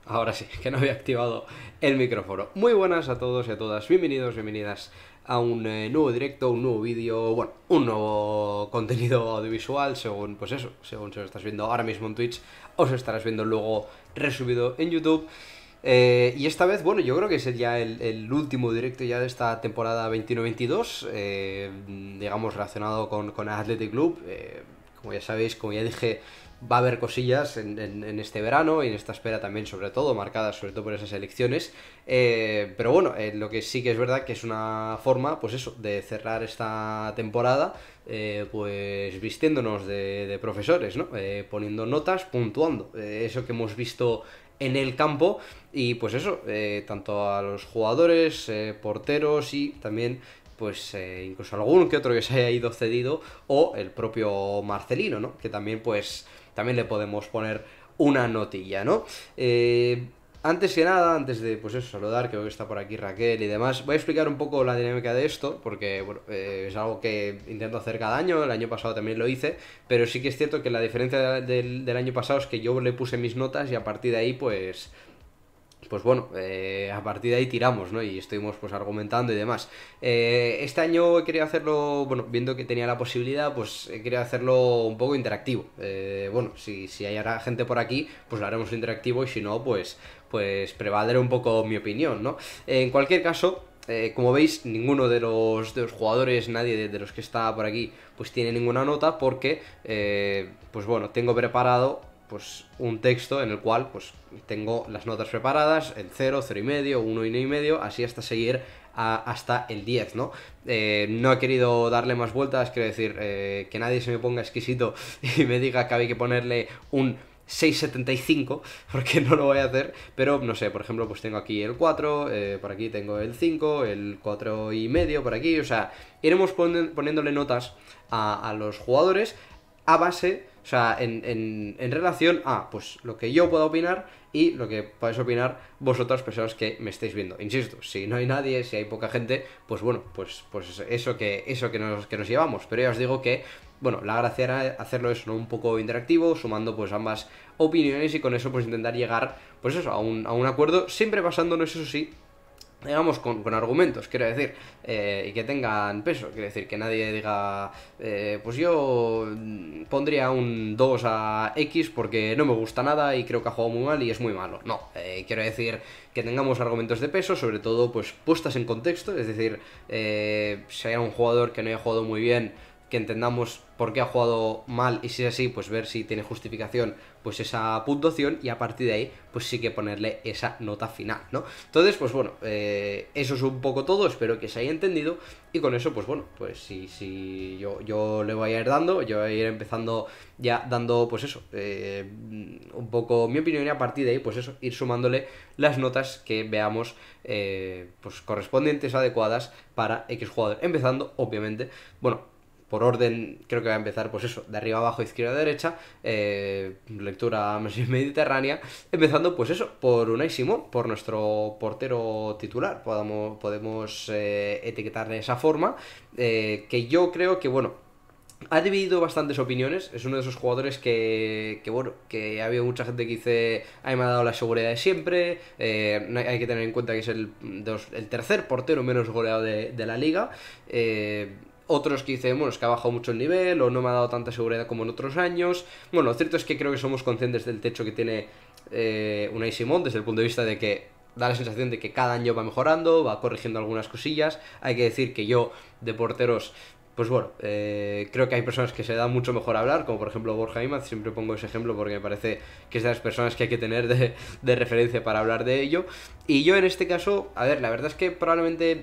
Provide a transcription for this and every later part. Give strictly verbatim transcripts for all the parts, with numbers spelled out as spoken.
Ahora sí, que no había activado el micrófono. Muy buenas a todos y a todas, bienvenidos, bienvenidas a un eh, nuevo directo, un nuevo vídeo, bueno, un nuevo contenido audiovisual, según, pues eso, según se lo estás viendo ahora mismo en Twitch, o se estarás viendo luego resubido en YouTube. Eh, y esta vez, bueno, yo creo que sería el, el último directo ya de esta temporada veintiuno veintidós, eh, digamos, relacionado con, con el Athletic Club. Eh, como ya sabéis, como ya dije, va a haber cosillas en, en, en este verano y en esta espera también, sobre todo, marcadas sobre todo por esas elecciones. Eh, pero bueno, eh, lo que sí que es verdad que es una forma, pues eso, de cerrar esta temporada, eh, pues vistiéndonos de, de profesores, ¿no? Eh, poniendo notas, puntuando. Eh, eso que hemos visto en el campo y pues eso, eh, tanto a los jugadores, eh, porteros y también pues eh, incluso algún que otro que se haya ido cedido o el propio Marcelino, ¿no? Que también pues también le podemos poner una notilla, ¿no? Eh, antes que nada, antes de pues eso, saludar, creo que está por aquí Raquel y demás, voy a explicar un poco la dinámica de esto, porque bueno, eh, es algo que intento hacer cada año, el año pasado también lo hice, pero sí que es cierto que la diferencia del, del año pasado es que yo le puse mis notas y a partir de ahí pues pues bueno, eh, a partir de ahí tiramos, ¿no? Y estuvimos pues argumentando y demás. Eh, este año he querido hacerlo, bueno, viendo que tenía la posibilidad, pues he querido hacerlo un poco interactivo. Eh, bueno, si, si hay ahora gente por aquí, pues lo haremos interactivo y si no, pues, pues prevaldrá un poco mi opinión, ¿no? Eh, en cualquier caso, eh, como veis, ninguno de los, de los jugadores, nadie de, de los que está por aquí, pues tiene ninguna nota porque, eh, pues bueno, tengo preparado pues un texto en el cual pues tengo las notas preparadas, el cero, cero y medio, uno y medio, así hasta seguir a, hasta el diez, ¿no? Eh, no he querido darle más vueltas, quiero decir, eh, que nadie se me ponga exquisito y me diga que hay que ponerle un seis coma setenta y cinco, porque no lo voy a hacer, pero no sé, por ejemplo, pues tengo aquí el cuatro, eh, por aquí tengo el cinco, el cuatro y medio, por aquí, o sea, iremos poniéndole notas a, a los jugadores a base, o sea, en, en, en relación a pues lo que yo pueda opinar y lo que podáis opinar vosotras personas que me estáis viendo. Insisto, si no hay nadie, si hay poca gente, pues bueno, pues, pues eso que eso que nos, que nos llevamos. Pero ya os digo que, bueno, la gracia era hacerlo eso, ¿no? Un poco interactivo, sumando pues ambas opiniones y con eso pues intentar llegar, pues eso, a un, a un acuerdo, siempre basándonos, eso sí, digamos, con, con argumentos, quiero decir, eh, y que tengan peso, quiero decir, que nadie diga, eh, pues yo pondría un dos a X porque no me gusta nada y creo que ha jugado muy mal y es muy malo. No, eh, quiero decir que tengamos argumentos de peso, sobre todo, pues, puestas en contexto, es decir, eh, si hay un jugador que no haya jugado muy bien, que entendamos por qué ha jugado mal y si es así, pues ver si tiene justificación pues esa puntuación y a partir de ahí pues sí que ponerle esa nota final, ¿no? Entonces, pues bueno, eh, eso es un poco todo, espero que se haya entendido y con eso, pues bueno, pues si, si yo, yo le voy a ir dando, yo voy a ir empezando ya dando, pues eso, eh, un poco mi opinión y a partir de ahí, pues eso, ir sumándole las notas que veamos eh, pues correspondientes, adecuadas para X jugador, empezando, obviamente, bueno, por orden, creo que va a empezar, pues eso, de arriba abajo, izquierda a derecha, eh, lectura más mediterránea, empezando, pues eso, por Unai Simón, por nuestro portero titular, podamos, podemos eh, etiquetarle de esa forma, eh, que yo creo que, bueno, ha dividido bastantes opiniones, es uno de esos jugadores que, que bueno, que ha habido mucha gente que dice, a mí me ha dado la seguridad de siempre, eh, hay que tener en cuenta que es el, dos, el tercer portero menos goleado de, de la liga, eh, otros que dicen, bueno, es que ha bajado mucho el nivel o no me ha dado tanta seguridad como en otros años. Bueno, lo cierto es que creo que somos conscientes del techo que tiene eh, Unai Simón desde el punto de vista de que da la sensación de que cada año va mejorando, va corrigiendo algunas cosillas. Hay que decir que yo, de porteros, pues bueno, eh, creo que hay personas que se da mucho mejor hablar, como por ejemplo Borja Imaz, siempre pongo ese ejemplo porque me parece que es de las personas que hay que tener de, de referencia para hablar de ello. Y yo en este caso, a ver, la verdad es que probablemente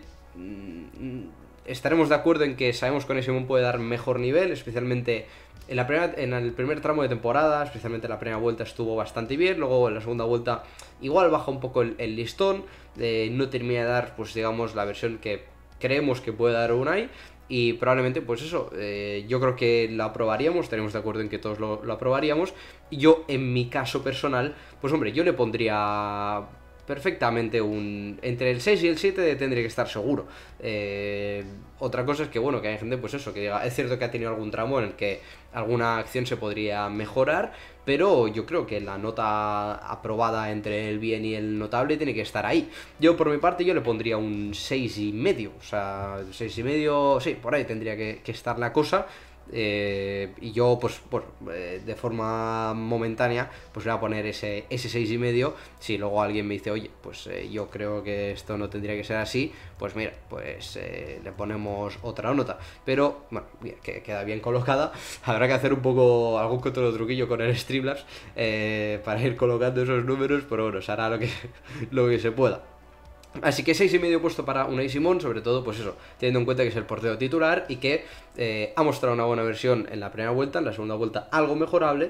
mmm, estaremos de acuerdo en que sabemos que Unai Simón puede dar mejor nivel, especialmente en, la primera, en el primer tramo de temporada, especialmente en la primera vuelta estuvo bastante bien, luego en la segunda vuelta igual baja un poco el, el listón, eh, no termina de dar, pues digamos, la versión que creemos que puede dar Unai, y probablemente, pues eso, eh, yo creo que lo aprobaríamos, estaremos de acuerdo en que todos lo, lo aprobaríamos, y yo, en mi caso personal, pues hombre, yo le pondría perfectamente un... entre el seis y el siete tendría que estar seguro. Eh, otra cosa es que, bueno, que hay gente, pues eso, que diga, es cierto que ha tenido algún tramo en el que alguna acción se podría mejorar, pero yo creo que la nota aprobada entre el bien y el notable tiene que estar ahí. Yo, por mi parte, yo le pondría un seis y medio, o sea, seis y medio, sí, por ahí tendría que, que estar la cosa. Eh, y yo, pues, bueno, eh, de forma momentánea, pues voy a poner ese, ese seis y medio. Si luego alguien me dice, oye, pues eh, yo creo que esto no tendría que ser así, pues mira, pues eh, le ponemos otra nota. Pero, bueno, que queda bien colocada. Habrá que hacer un poco, algún que otro truquillo con el Streamlabs eh, para ir colocando esos números, pero bueno, se hará lo que, lo que se pueda. Así que seis y medio puesto para Unai Simón, sobre todo, pues eso, teniendo en cuenta que es el portero titular y que eh, ha mostrado una buena versión en la primera vuelta, en la segunda vuelta algo mejorable,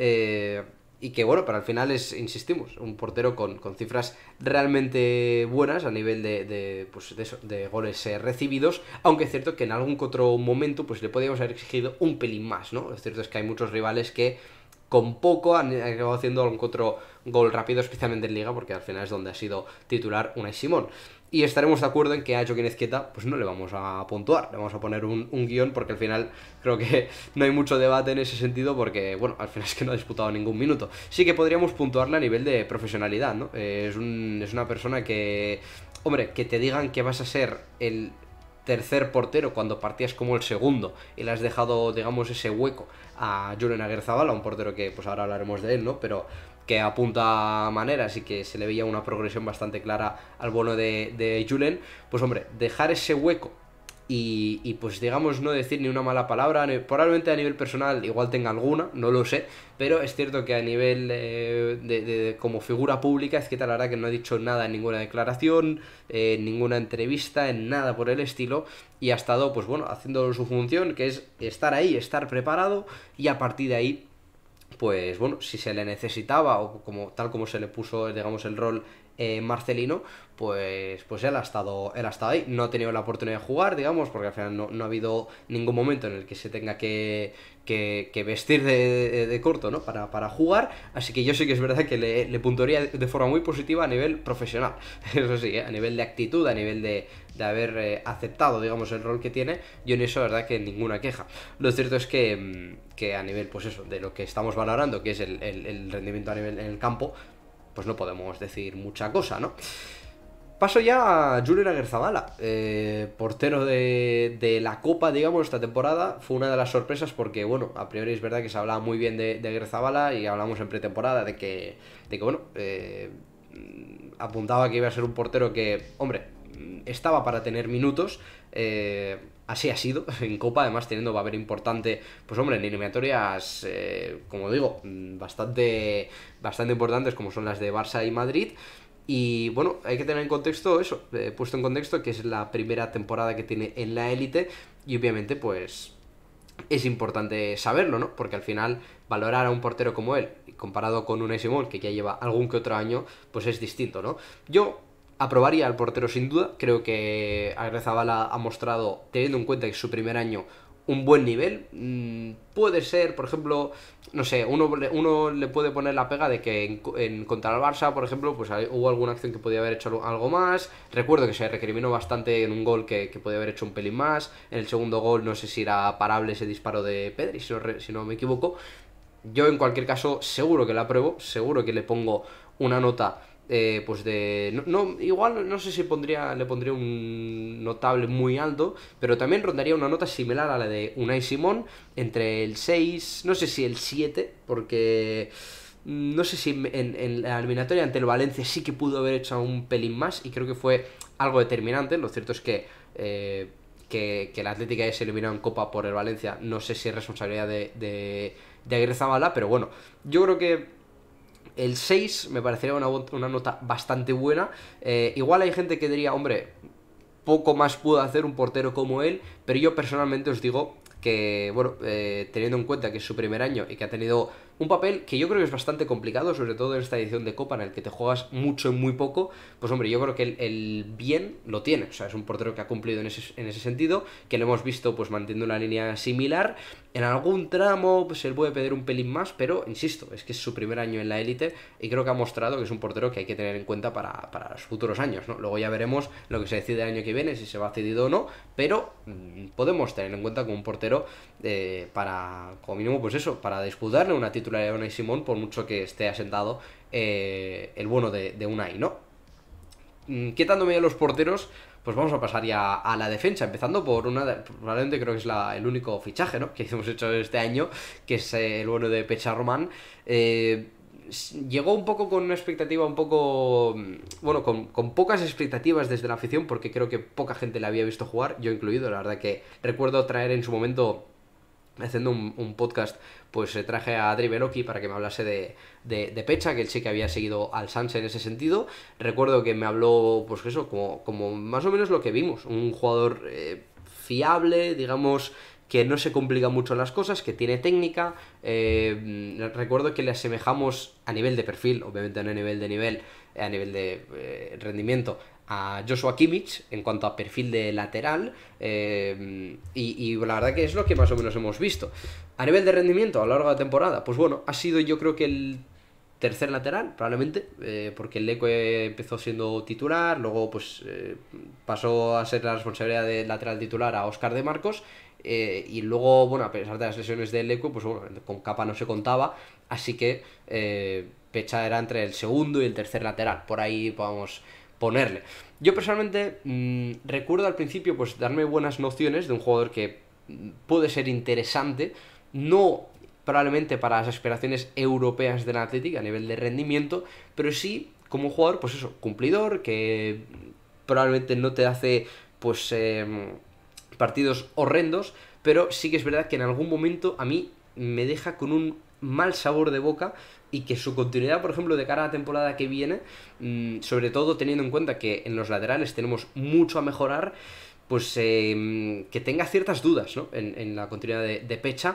eh, y que bueno, para el final es, insistimos, un portero con, con cifras realmente buenas a nivel de, de, pues de, eso, de goles eh, recibidos, aunque es cierto que en algún otro momento pues le podíamos haber exigido un pelín más, ¿no? Es cierto es que hay muchos rivales que con poco han acabado haciendo algún otro gol rápido, especialmente en Liga, porque al final es donde ha sido titular Unai Simón. Y estaremos de acuerdo en que a Joaquín Ezqueta pues no le vamos a puntuar, le vamos a poner un, un guión, porque al final creo que no hay mucho debate en ese sentido, porque bueno, al final es que no ha disputado ningún minuto. Sí que podríamos puntuarle a nivel de profesionalidad, ¿no? Eh, es, un, es una persona que, hombre, que te digan que vas a ser el tercer portero cuando partías como el segundo y le has dejado, digamos, ese hueco a Julen Aguerrezabala, un portero que pues ahora hablaremos de él, ¿no? Pero que apunta maneras y que se le veía una progresión bastante clara al bono de, de Julen, pues hombre, dejar ese hueco y, y pues digamos no decir ni una mala palabra, probablemente a nivel personal igual tenga alguna, no lo sé, pero es cierto que a nivel eh, de, de, de como figura pública es que la verdad que no ha dicho nada en ninguna declaración, eh, en ninguna entrevista, en nada por el estilo, y ha estado pues bueno, haciendo su función, que es estar ahí, estar preparado, y a partir de ahí pues bueno, si se le necesitaba o como tal como se le puso, digamos, el rol eh, Marcelino, pues, pues él ha estado él ha estado ahí, no ha tenido la oportunidad de jugar, digamos, porque al final no, no ha habido ningún momento en el que se tenga que, que, que vestir de, de, de corto, ¿no? Para, para jugar, así que yo sí que es verdad que le, le puntuaría de forma muy positiva a nivel profesional, eso sí, ¿eh? A nivel de actitud, a nivel de, de haber eh, aceptado, digamos, el rol que tiene, yo en eso, la verdad, que ninguna queja. Lo cierto es que, que a nivel, pues eso, de lo que estamos valorando, que es el, el, el rendimiento a nivel en el campo, pues no podemos decir mucha cosa, ¿no? Paso ya a Julen Aguerrezabala, eh, portero de, de la Copa, digamos, esta temporada. Fue una de las sorpresas porque, bueno, a priori es verdad que se hablaba muy bien de, de Aguerrezabala y hablamos en pretemporada de que, de que bueno, eh, apuntaba que iba a ser un portero que, hombre, estaba para tener minutos, eh, así ha sido en Copa, además teniendo va a haber importante, pues hombre, en eliminatorias, eh, como digo, bastante, bastante importantes como son las de Barça y Madrid. Y bueno, hay que tener en contexto eso, eh, puesto en contexto que es la primera temporada que tiene en la élite y obviamente pues es importante saberlo, ¿no? Porque al final valorar a un portero como él, comparado con Unai Simón, que ya lleva algún que otro año, pues es distinto, ¿no? Yo aprobaría al portero sin duda, creo que Aguerrezabala ha mostrado, teniendo en cuenta que es su primer año, un buen nivel. Mm, puede ser, por ejemplo, no sé, uno, uno le puede poner la pega de que en, en contra el Barça, por ejemplo, pues hay, hubo alguna acción que podía haber hecho algo más. Recuerdo que se recriminó bastante en un gol que, que podía haber hecho un pelín más. En el segundo gol no sé si era parable ese disparo de Pedri, si no, si no me equivoco. Yo en cualquier caso seguro que la apruebo, seguro que le pongo una nota eh, pues de... No, no, igual no sé si pondría le pondría un notable muy alto, pero también rondaría una nota similar a la de Unai Simón, entre el seis, no sé si el siete, porque no sé si en, en la eliminatoria ante el Valencia sí que pudo haber hecho un pelín más y creo que fue algo determinante. Lo cierto es que... Eh, Que, que la Atlética se eliminó en Copa por el Valencia, no sé si es responsabilidad de, de, de Aguerrezabala, pero bueno, yo creo que el seis me parecería una, una nota bastante buena. Eh, igual hay gente que diría, hombre, poco más pudo hacer un portero como él, pero yo personalmente os digo que, bueno, eh, teniendo en cuenta que es su primer año y que ha tenido Un papel que yo creo que es bastante complicado, sobre todo en esta edición de Copa en el que te juegas mucho y muy poco. Pues hombre, yo creo que el, el bien lo tiene. O sea, es un portero que ha cumplido en ese, en ese sentido, que lo hemos visto pues manteniendo una línea similar. En algún tramo pues, se le puede pedir un pelín más, pero insisto, es que es su primer año en la élite y creo que ha mostrado que es un portero que hay que tener en cuenta para, para los futuros años, ¿no? Luego ya veremos lo que se decide el año que viene, si se va cedido o no, pero mmm, podemos tener en cuenta como un portero eh, para, como mínimo, pues eso, para disputarle una titularidad a Unai Simón, por mucho que esté asentado eh, el bueno de, de Unai, ¿no? Quitándome de los porteros, pues vamos a pasar ya a la defensa, empezando por una, de, probablemente creo que es la, el único fichaje, ¿no?, que hemos hecho este año, que es eh, el bueno de Pecha Román. Eh, llegó un poco con una expectativa un poco, bueno, con, con pocas expectativas desde la afición, porque creo que poca gente le había visto jugar, yo incluido. La verdad que recuerdo traer en su momento, haciendo un, un podcast, pues traje a Adri Beloki para que me hablase de, de, de Pecha, que él sí que había seguido al Sanse en ese sentido. Recuerdo que me habló, pues eso, como, como más o menos lo que vimos, un jugador eh, fiable, digamos, que no se complica mucho las cosas, que tiene técnica. Eh, recuerdo que le asemejamos a nivel de perfil, obviamente no a nivel de nivel, a nivel de eh, rendimiento, a Joshua Kimmich en cuanto a perfil de lateral, eh, y, y la verdad que es lo que más o menos hemos visto. A nivel de rendimiento a lo largo de la temporada, pues bueno, ha sido yo creo que el tercer lateral, probablemente, eh, porque el Leque empezó siendo titular, luego pues eh, pasó a ser la responsabilidad de lateral titular a Óscar de Marcos, eh, y luego, bueno, a pesar de las lesiones del Leque, pues bueno, con Capa no se contaba, así que eh, Pecha era entre el segundo y el tercer lateral, por ahí podemos ponerle. Yo personalmente mmm, recuerdo al principio pues darme buenas nociones de un jugador que puede ser interesante, no probablemente para las aspiraciones europeas del Athletic a nivel de rendimiento, pero sí como un jugador, pues eso, cumplidor, que probablemente no te hace pues eh, partidos horrendos, pero sí que es verdad que en algún momento a mí me deja con un mal sabor de boca, y que su continuidad, por ejemplo, de cara a la temporada que viene, mmm, sobre todo teniendo en cuenta que en los laterales tenemos mucho a mejorar, pues eh, que tenga ciertas dudas, ¿no?, en, en la continuidad de, de Pecha.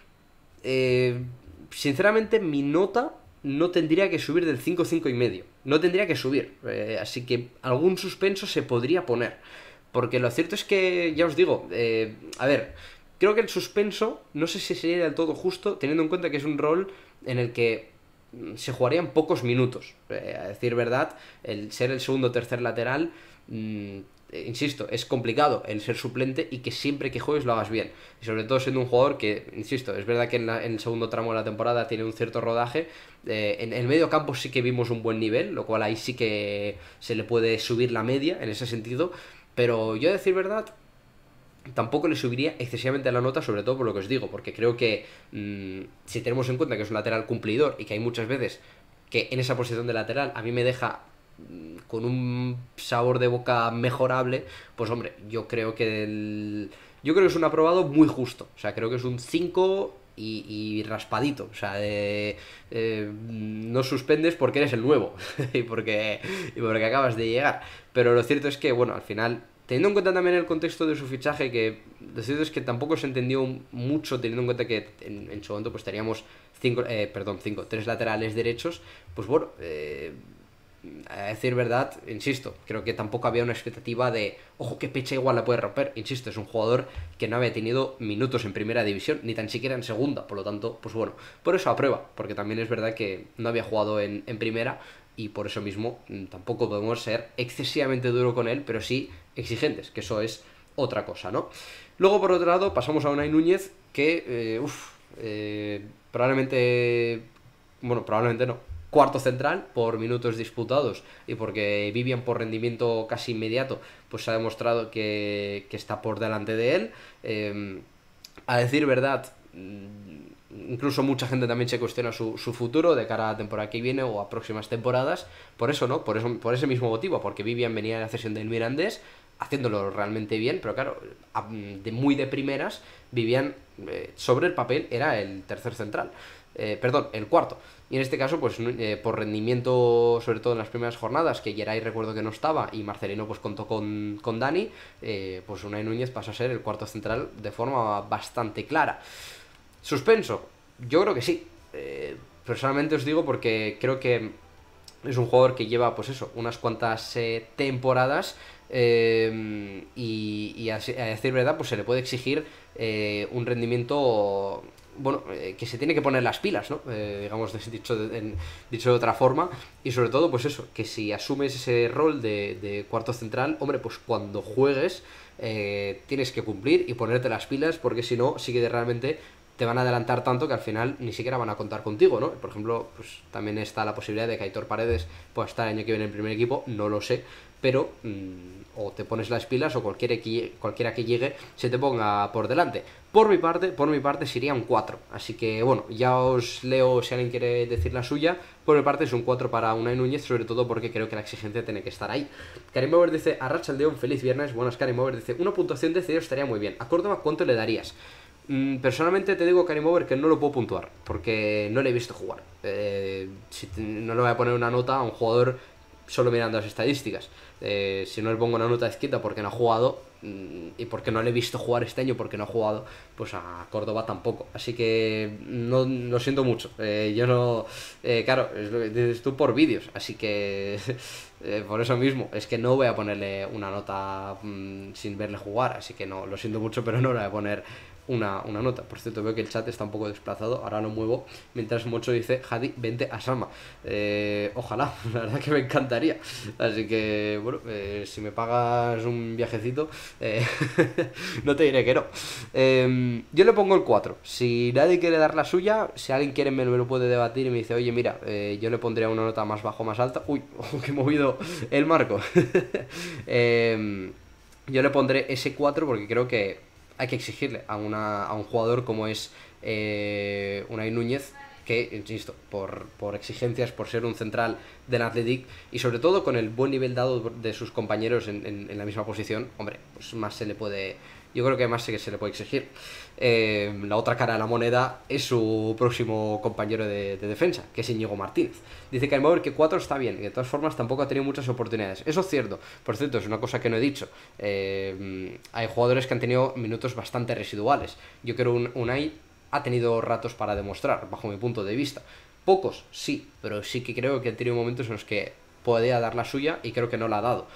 Eh, sinceramente, mi nota no tendría que subir del cinco, cinco y medio. No tendría que subir. Eh, así que algún suspenso se podría poner. Porque lo cierto es que, ya os digo, eh, a ver, creo que el suspenso no sé si sería del todo justo, teniendo en cuenta que es un rol en el que se jugarían pocos minutos. Eh, a decir verdad, el ser el segundo o tercer lateral, mmm, insisto, es complicado el ser suplente y que siempre que juegues lo hagas bien. Y sobre todo siendo un jugador que, insisto, es verdad que en, la, en el segundo tramo de la temporada tiene un cierto rodaje. Eh, en el medio campo sí que vimos un buen nivel, lo cual ahí sí que se le puede subir la media en ese sentido. Pero yo, a decir verdad, tampoco le subiría excesivamente la nota, sobre todo por lo que os digo, porque creo que mmm, si tenemos en cuenta que es un lateral cumplidor y que hay muchas veces que en esa posición de lateral a mí me deja mmm, con un sabor de boca mejorable, pues hombre, yo creo que el... yo creo que es un aprobado muy justo. O sea, creo que es un cinco y, y raspadito. O sea, de, eh, no suspendes porque eres el nuevo y, porque, y porque acabas de llegar. Pero lo cierto es que, bueno, al final, teniendo en cuenta también el contexto de su fichaje, que lo cierto es que tampoco se entendió mucho, teniendo en cuenta que en, en su momento pues teníamos cinco, eh, perdón, cinco, tres laterales derechos, pues bueno, eh, a decir verdad, insisto, creo que tampoco había una expectativa de, ojo, que Pecha igual la puede romper. Insisto, es un jugador que no había tenido minutos en primera división, ni tan siquiera en segunda, por lo tanto, pues bueno, por eso aprueba, porque también es verdad que no había jugado en, en primera, y por eso mismo tampoco podemos ser excesivamente duro con él, pero sí exigentes, que eso es otra cosa, ¿no? Luego, por otro lado, pasamos a Unai Núñez, que, eh, uff, eh, probablemente, bueno, probablemente no, cuarto central por minutos disputados, y porque Vivian, por rendimiento casi inmediato, pues se ha demostrado que, que está por delante de él. Eh, a decir verdad, incluso mucha gente también se cuestiona su, su futuro de cara a la temporada que viene o a próximas temporadas. Por eso, ¿no? Por eso, por ese mismo motivo, porque Vivian venía de la cesión del Mirandés, haciéndolo realmente bien, pero claro, de muy de primeras, Vivian, eh, sobre el papel, era el tercer central. Eh, perdón, el cuarto. Y en este caso, pues eh, por rendimiento, sobre todo en las primeras jornadas, que Geray recuerdo que no estaba y Marcelino pues contó con, con Dani, eh, pues Unai Núñez pasa a ser el cuarto central de forma bastante clara. Suspenso, yo creo que sí. eh, personalmente os digo porque creo que es un jugador que lleva, pues eso, unas cuantas eh, temporadas eh, y, y a, a decir verdad, pues se le puede exigir eh, un rendimiento, bueno, eh, que se tiene que poner las pilas, ¿no? Eh, digamos, dicho de, en, dicho de otra forma, y sobre todo, pues eso, que si asumes ese rol de, de cuarto central, hombre, pues cuando juegues eh, tienes que cumplir y ponerte las pilas, porque si no, sí que realmente te van a adelantar tanto que al final ni siquiera van a contar contigo, ¿no? Por ejemplo, pues también está la posibilidad de que Aitor Paredes pueda estar el año que viene en el primer equipo, no lo sé, pero mmm, o te pones las pilas o cualquiera que, cualquiera que llegue se te ponga por delante. Por mi parte, por mi parte sería un cuatro, así que bueno, ya os leo si alguien quiere decir la suya. Por mi parte es un cuatro para Unai Núñez, sobre todo porque creo que la exigencia tiene que estar ahí. Karim Mover dice, a Rachaldeón, feliz viernes. Buenas, Karim Mover dice, una puntuación de cero estaría muy bien. A Córdoba, ¿cuánto le darías? Personalmente te digo, Karim Over, que no lo puedo puntuar, porque no le he visto jugar. Eh, si te, no le voy a poner una nota a un jugador solo mirando las estadísticas. Eh, si no le pongo una nota izquierda porque no ha jugado, y porque no le he visto jugar este año porque no ha jugado, pues a Córdoba tampoco. Así que no lo siento mucho. Eh, yo no... Eh, claro, es lo que dices tú por vídeos, así que... eh, por eso mismo, es que no voy a ponerle una nota mmm, sin verle jugar, así que no, lo siento mucho, pero no le voy a poner una, una nota. Por cierto, veo que el chat está un poco desplazado, ahora lo muevo, mientras Mocho dice, Jadi, vente a Sama. Eh, ojalá, la verdad que me encantaría. Así que, bueno, eh, si me pagas un viajecito, eh, no te diré que no. Eh, yo le pongo el cuatro. Si nadie quiere dar la suya, si alguien quiere me, me lo puede debatir y me dice, oye, mira, eh, yo le pondría una nota más bajo, más alta. Uy, oh, que he movido el marco. eh, yo le pondré ese cuatro porque creo que hay que exigirle a, una, a un jugador como es eh, Unai Núñez, que, insisto, por, por exigencias, por ser un central del Athletic y sobre todo con el buen nivel dado de sus compañeros en, en, en la misma posición, hombre, pues más se le puede... Yo creo que más se le puede exigir. Eh, la otra cara de la moneda es su próximo compañero de, de defensa, que es Íñigo Martínez. Dice que que cuatro está bien, y de todas formas tampoco ha tenido muchas oportunidades. Eso es cierto. Por cierto, es una cosa que no he dicho. Eh, hay jugadores que han tenido minutos bastante residuales. Yo creo que Unai ha tenido ratos para demostrar, bajo mi punto de vista. Pocos, sí, pero sí que creo que ha tenido momentos en los que podía dar la suya y creo que no la ha dado.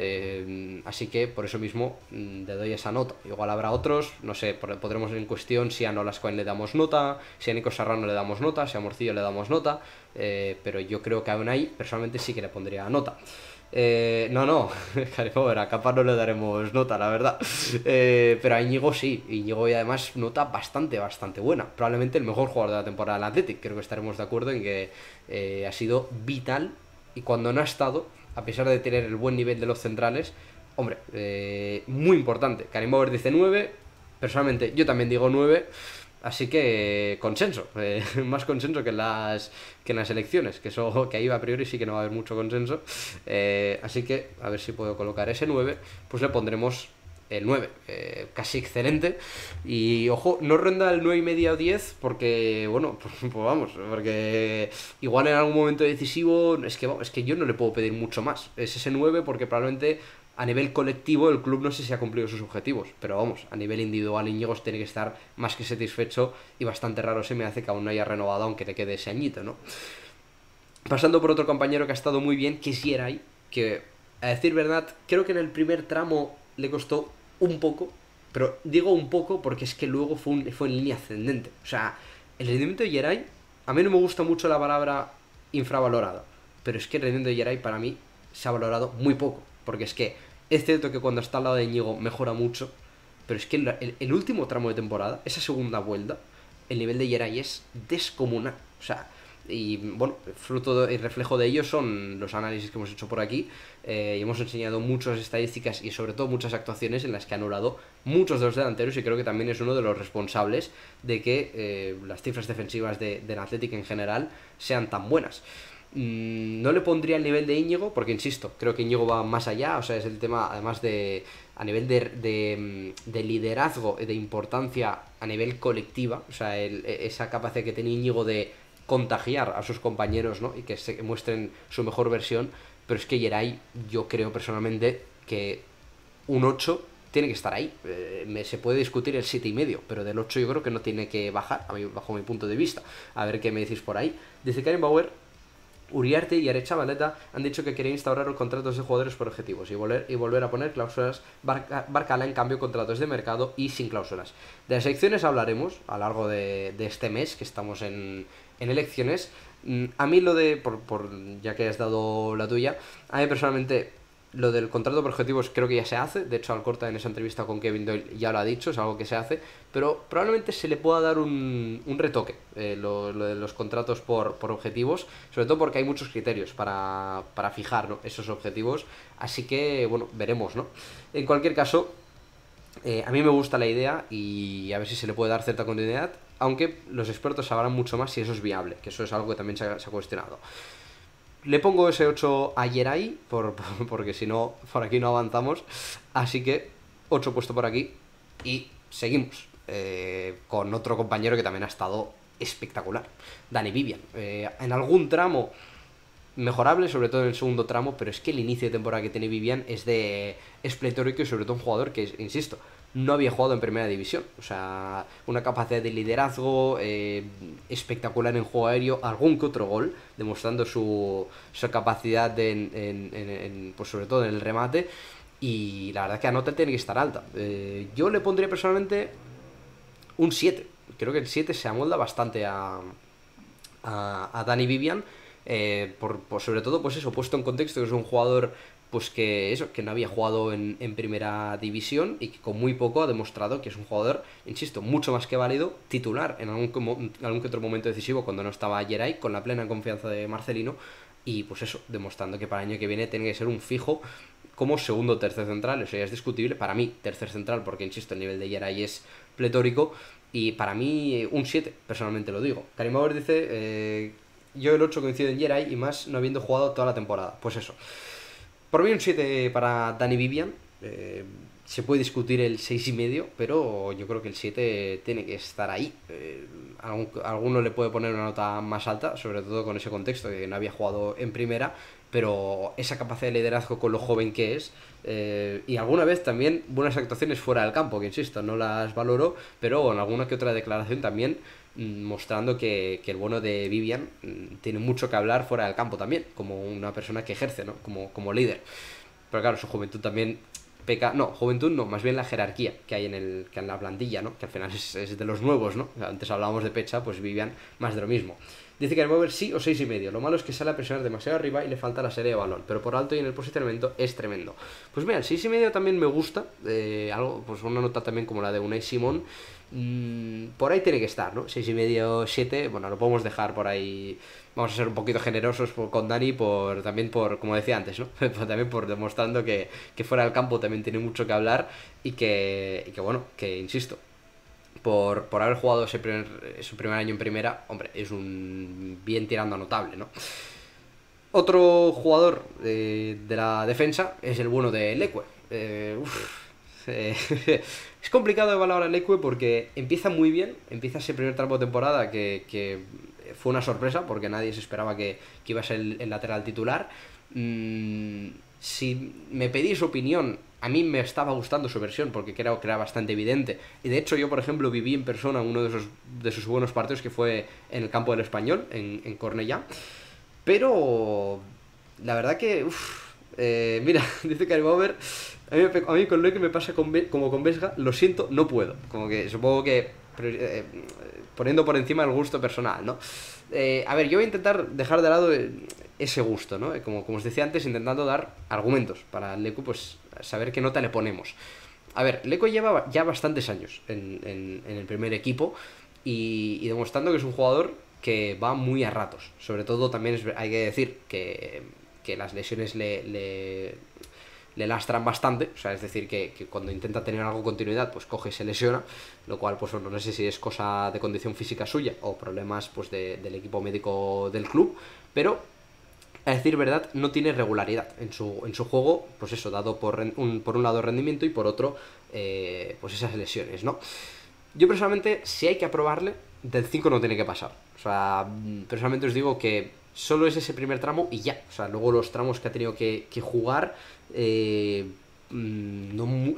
Eh, así que por eso mismo mm, le doy esa nota. Igual habrá otros, no sé, podremos en cuestión si a Nolascoen le damos nota, si a Nico Serrano le damos nota, si a Morcillo le damos nota, eh, pero yo creo que a Unai personalmente sí que le pondría nota. Eh, no, no, Caripover, a Capa no le daremos nota, la verdad. Eh, pero a Íñigo sí, Íñigo y además nota bastante, bastante buena. Probablemente el mejor jugador de la temporada del Athletic. Creo que estaremos de acuerdo en que eh, ha sido vital y cuando no ha estado, a pesar de tener el buen nivel de los centrales, hombre, eh, muy importante. Karim Mover dice nueve, personalmente yo también digo nueve, así que eh, consenso, eh, más consenso que en las que en las elecciones, que eso que ahí a priori sí que no va a haber mucho consenso, eh, así que a ver si puedo colocar ese nueve, pues le pondremos el nueve, eh, casi excelente. Y ojo, no ronda el nueve y media o diez porque, bueno, pues, pues vamos, porque igual en algún momento decisivo, es que, es que yo no le puedo pedir mucho más. Es ese nueve porque probablemente a nivel colectivo el club no sé si ha cumplido sus objetivos, pero vamos, a nivel individual Íñigo tiene que estar más que satisfecho y bastante raro se me hace que aún no haya renovado aunque le quede ese añito, ¿no? Pasando por otro compañero que ha estado muy bien, que es Yeray, que a decir verdad, creo que en el primer tramo le costó un poco, pero digo un poco porque es que luego fue, un, fue en línea ascendente. O sea, el rendimiento de Yeray, a mí no me gusta mucho la palabra infravalorado, pero es que el rendimiento de Yeray para mí se ha valorado muy poco, porque es que es cierto que cuando está al lado de Íñigo mejora mucho, pero es que el, el, el último tramo de temporada, esa segunda vuelta, el nivel de Yeray es descomunal. O sea, y bueno, fruto y reflejo de ello son los análisis que hemos hecho por aquí, eh, y hemos enseñado muchas estadísticas y sobre todo muchas actuaciones en las que ha anulado muchos de los delanteros y creo que también es uno de los responsables de que eh, las cifras defensivas de, del Athletic en general sean tan buenas. Mm, no le pondría el nivel de Íñigo porque insisto, creo que Íñigo va más allá, o sea, es el tema además de a nivel de, de, de liderazgo y de importancia a nivel colectiva, o sea, el, esa capacidad que tiene Íñigo de contagiar a sus compañeros, ¿no? Y que se muestren su mejor versión, pero es que Yeray, yo creo personalmente que un ocho tiene que estar ahí. Eh, me, se puede discutir el siete y medio, pero del ocho yo creo que no tiene que bajar, a mí, bajo mi punto de vista. A ver qué me decís por ahí. Dice Karim Bauer: Uriarte y Arechavaleta han dicho que quieren instaurar contratos de jugadores por objetivos y volver, y volver a poner cláusulas. Barca, Barcala, en cambio, contratos de mercado y sin cláusulas. De las elecciones hablaremos a lo largo de, de este mes, que estamos en, en elecciones. A mí lo de, por, por ya que has dado la tuya, a mí personalmente lo del contrato por objetivos creo que ya se hace. De hecho, Alcorta en esa entrevista con Kevin Doyle ya lo ha dicho, es algo que se hace, pero probablemente se le pueda dar un, un retoque, eh, lo, lo de los contratos por, por objetivos, sobre todo porque hay muchos criterios para, para fijar, ¿no?, esos objetivos, así que, bueno, veremos, ¿no? En cualquier caso, eh, a mí me gusta la idea y a ver si se le puede dar cierta continuidad, aunque los expertos sabrán mucho más si eso es viable, que eso es algo que también se ha, se ha cuestionado. Le pongo ese ocho a Yeray, por, por, porque si no, por aquí no avanzamos. Así que ocho puesto por aquí y seguimos eh, con otro compañero que también ha estado espectacular, Dani Vivian. Eh, en algún tramo mejorable, sobre todo en el segundo tramo, pero es que el inicio de temporada que tiene Vivian es de es pletórico y sobre todo un jugador que, insisto, no había jugado en primera división. O sea, una capacidad de liderazgo eh, espectacular en juego aéreo, algún que otro gol, demostrando su, su capacidad de, en, en, en, en, pues sobre todo en el remate. Y la verdad que la nota tiene que estar alta. Eh, yo le pondría personalmente un siete. Creo que el siete se amolda bastante a, a, a Dani Vivian. Eh, por, por sobre todo, pues eso, puesto en contexto que es un jugador pues que eso, que no había jugado en, en primera división y que con muy poco ha demostrado que es un jugador, insisto, mucho más que válido, titular en algún, como, algún que otro momento decisivo cuando no estaba Yeray, con la plena confianza de Marcelino, y pues eso, demostrando que para el año que viene tiene que ser un fijo como segundo o tercer central. Eso ya es discutible, para mí tercer central, porque insisto, el nivel de Yeray es pletórico, y para mí un siete, personalmente lo digo. Karim Bauer dice, eh, yo el ocho coincido en Yeray, y más no habiendo jugado toda la temporada. Pues eso, por mí un siete para Dani Vivian. Eh, se puede discutir el seis y medio, pero yo creo que el siete tiene que estar ahí. Eh, alguno le puede poner una nota más alta, sobre todo con ese contexto de que no había jugado en primera, pero esa capacidad de liderazgo con lo joven que es, eh, y alguna vez también buenas actuaciones fuera del campo, que insisto, no las valoro, pero en alguna que otra declaración también mmm, mostrando que, que el bueno de Vivian mmm, tiene mucho que hablar fuera del campo también, como una persona que ejerce, ¿no?, como, como líder. Pero claro, su juventud también peca, no, juventud no, más bien la jerarquía que hay en el que en la plantilla, ¿no?, que al final es, es de los nuevos, ¿no? Antes hablábamos de Pecha, pues Vivian más de lo mismo. Dice que el mover sí o seis y medio. Lo malo es que sale a presionar demasiado arriba y le falta la serie de balón, pero por alto y en el posicionamiento es tremendo. Pues mira, el seis y medio también me gusta, eh, algo, pues una nota también como la de Unai Simón. Mm, por ahí tiene que estar, ¿no? seis y medio, siete, bueno, lo podemos dejar por ahí. Vamos a ser un poquito generosos por, con Dani, por, también por, como decía antes, ¿no? También por demostrando que, que fuera del campo también tiene mucho que hablar y que, y que bueno, que insisto, por, por haber jugado ese primer, su primer año en primera, hombre, es un bien tirando a notable, ¿no? Otro jugador de, de la defensa es el bueno de Leque. Eh, eh, es complicado evaluar a Leque porque empieza muy bien, empieza ese primer tramo de temporada que, que fue una sorpresa porque nadie se esperaba que, que iba a ser el, el lateral titular. Mm, si me pedís opinión, a mí me estaba gustando su versión porque creo que era bastante evidente. Y de hecho yo, por ejemplo, viví en persona uno de esos, de sus buenos partidos, que fue en el campo del Español, en, en Cornellá. Pero la verdad que, uff, eh, mira, dice Karim Bauer, a mí, a mí con lo que me pasa con, como con Vesga, lo siento, no puedo. Como que supongo que eh, poniendo por encima el gusto personal, ¿no? Eh, a ver, yo voy a intentar dejar de lado ese gusto, ¿no? Como, como os decía antes, intentando dar argumentos para Leque, pues saber qué nota le ponemos. A ver, Leque lleva ya bastantes años en, en, en el primer equipo y, y demostrando que es un jugador que va muy a ratos. Sobre todo también es, hay que decir que, que las lesiones le, le, le lastran bastante, o sea, es decir, que, que cuando intenta tener algo de continuidad, pues coge y se lesiona, lo cual, pues bueno, no sé si es cosa de condición física suya o problemas pues de, del equipo médico del club, pero a decir verdad, no tiene regularidad en su, en su juego, pues eso, dado por un, por un lado rendimiento y por otro, eh, pues esas lesiones, ¿no? Yo personalmente, si hay que aprobarle, del cinco no tiene que pasar. O sea, personalmente os digo que solo es ese primer tramo y ya. O sea, luego los tramos que ha tenido que, que jugar, eh, no,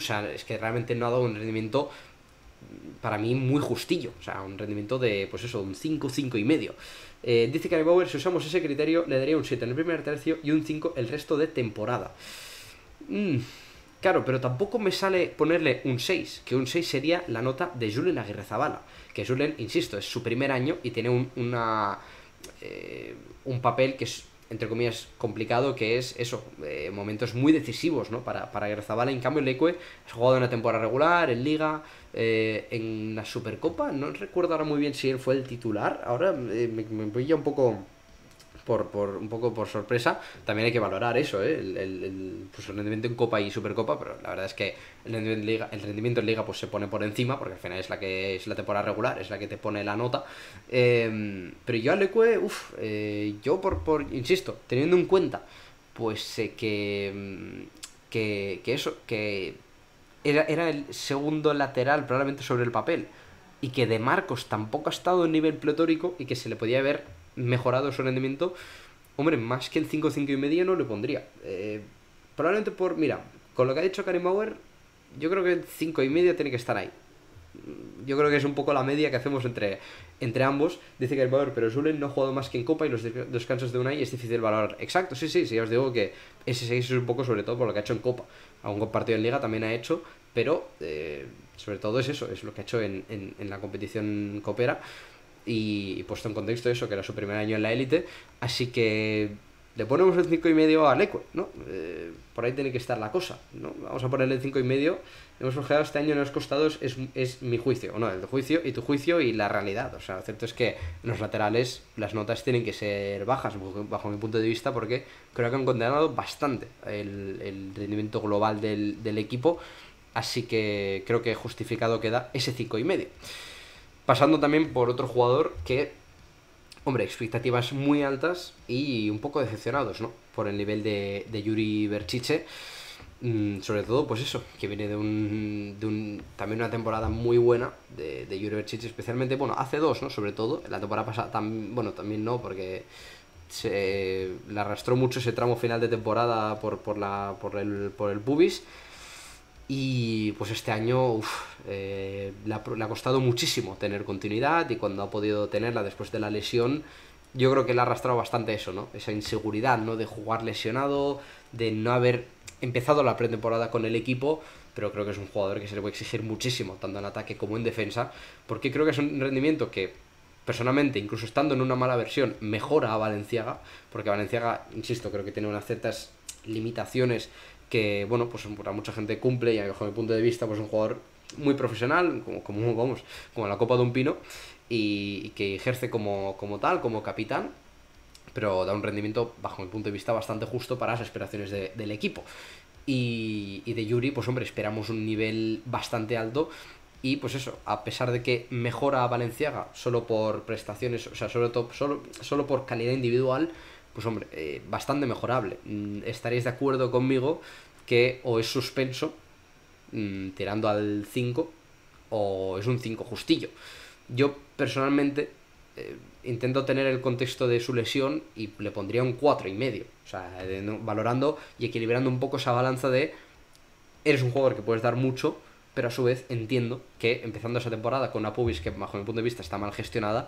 sea, es que realmente no ha dado un rendimiento para mí muy justillo, o sea, un rendimiento de, pues eso, un cinco, cinco y medio. Eh, dice Gary Bauer, si usamos ese criterio, le daría un siete en el primer tercio y un cinco el resto de temporada. Mm, claro, pero tampoco me sale ponerle un seis, que un seis sería la nota de Julen Aguirrezabala, que Julen, insisto, es su primer año y tiene un, una, eh, un papel que es, entre comillas, complicado, que es eso, eh, momentos muy decisivos, ¿no? Para, para Aguirrezabala. En cambio, Leque ha jugado en una temporada regular, en Liga, eh, en la Supercopa, no recuerdo ahora muy bien si él fue el titular, ahora eh, me, me pilla un poco... Por, por un poco por sorpresa, también hay que valorar eso, ¿eh? el, el, el, pues el rendimiento en Copa y Supercopa, pero la verdad es que el rendimiento en Liga, el rendimiento en Liga pues se pone por encima, porque al final es la que es la temporada regular, es la que te pone la nota. Eh, pero yo a Leque, uff, eh, yo por, por, insisto, teniendo en cuenta, pues sé eh, que, que, que eso, que era, era el segundo lateral probablemente sobre el papel, y que De Marcos tampoco ha estado en nivel pletórico y que se le podía haber mejorado su rendimiento, hombre, más que el cinco, cinco y medio no le pondría. Eh, probablemente por, mira, con lo que ha dicho Karim Bauer, yo creo que el cinco y medio tiene que estar ahí. Yo creo que es un poco la media que hacemos entre, entre ambos. Dice Karim Bauer, pero Julen no ha jugado más que en Copa y los descansos de Unai es difícil valorar. Exacto, sí, sí, sí, os digo que ese seis es un poco sobre todo por lo que ha hecho en Copa. Algún partido en Liga también ha hecho, pero eh, sobre todo es eso, es lo que ha hecho en, en, en la competición copera. Y, y puesto en contexto eso, que era su primer año en la élite, así que le ponemos el cinco y medio a Leque, ¿no? Eh, por ahí tiene que estar la cosa, ¿no? Vamos a ponerle el cinco y medio. Hemos forjado este año en los costados, es, es mi juicio, o no, el de juicio y tu juicio y la realidad. O sea, lo cierto es que en los laterales las notas tienen que ser bajas, bajo mi punto de vista, porque creo que han condenado bastante el, el rendimiento global del, del equipo, así que creo que justificado queda ese cinco y medio. Pasando también por otro jugador que, hombre, expectativas muy altas y un poco decepcionados, ¿no? Por el nivel de, de Yuri Berchiche. Mm, sobre todo, pues eso, que viene de un, de un también una temporada muy buena de, de Yuri Berchiche, especialmente, bueno, hace dos, ¿no? Sobre todo, la temporada pasada, tam, bueno, también no, porque se le arrastró mucho ese tramo final de temporada por, por, la, por, el, por el pubis. Y pues este año uf, eh, le, ha, le ha costado muchísimo tener continuidad, y cuando ha podido tenerla después de la lesión, yo creo que le ha arrastrado bastante eso, ¿no? Esa inseguridad, ¿no? De jugar lesionado, de no haber empezado la pretemporada con el equipo, pero creo que es un jugador que se le puede exigir muchísimo, tanto en ataque como en defensa, porque creo que es un rendimiento que, personalmente, incluso estando en una mala versión, mejora a Valenciaga, porque Valenciaga, insisto, creo que tiene unas ciertas limitaciones que, bueno, pues para mucha gente cumple, y bajo mi punto de vista, pues es un jugador muy profesional, como, como vamos, como la copa de un pino, y, y que ejerce como, como tal, como capitán, pero da un rendimiento, bajo mi punto de vista, bastante justo para las aspiraciones de, del equipo. Y, y de Yuri, pues hombre, esperamos un nivel bastante alto, y pues eso, a pesar de que mejora a Valenciaga solo por prestaciones, o sea, solo, top, solo, solo por calidad individual, pues hombre, eh, bastante mejorable. Estaréis de acuerdo conmigo que o es suspenso, mmm, tirando al cinco, o es un cinco justillo. Yo personalmente eh, intento tener el contexto de su lesión y le pondría un cuatro y medio. O sea, eh, no, valorando y equilibrando un poco esa balanza de eres un jugador que puedes dar mucho, pero a su vez entiendo que empezando esa temporada con una pubis que bajo mi punto de vista está mal gestionada,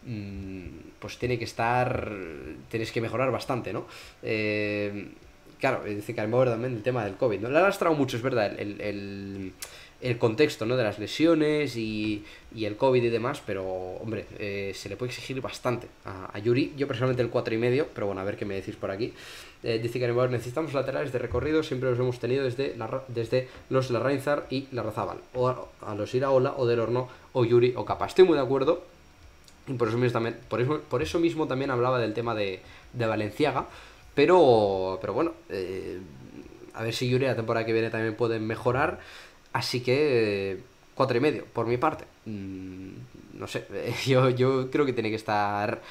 pues tiene que estar, tienes que mejorar bastante, ¿no? Eh, claro, dice Karim Bauer también el tema del COVID, ¿no? Le ha lastrado mucho, es verdad, el, el, el contexto, ¿no? De las lesiones y, y el COVID y demás, pero, hombre, eh, se le puede exigir bastante a, a Yuri. Yo personalmente el cuatro y medio, pero bueno, a ver qué me decís por aquí. Eh, dice Karim Bauer, necesitamos laterales de recorrido, siempre los hemos tenido desde, la, desde los Larrainzar y Larrazábal, o a, a los Iraola, o Del Horno, o Yuri, o Capa. Estoy muy de acuerdo. Y por eso mismo también, por eso, por eso mismo también hablaba del tema de, de Valenciaga, pero, pero bueno, eh, a ver si Yuri la temporada que viene también puede mejorar, así que eh, cuatro y medio por mi parte. Mm, no sé, eh, yo, yo creo que tiene que estar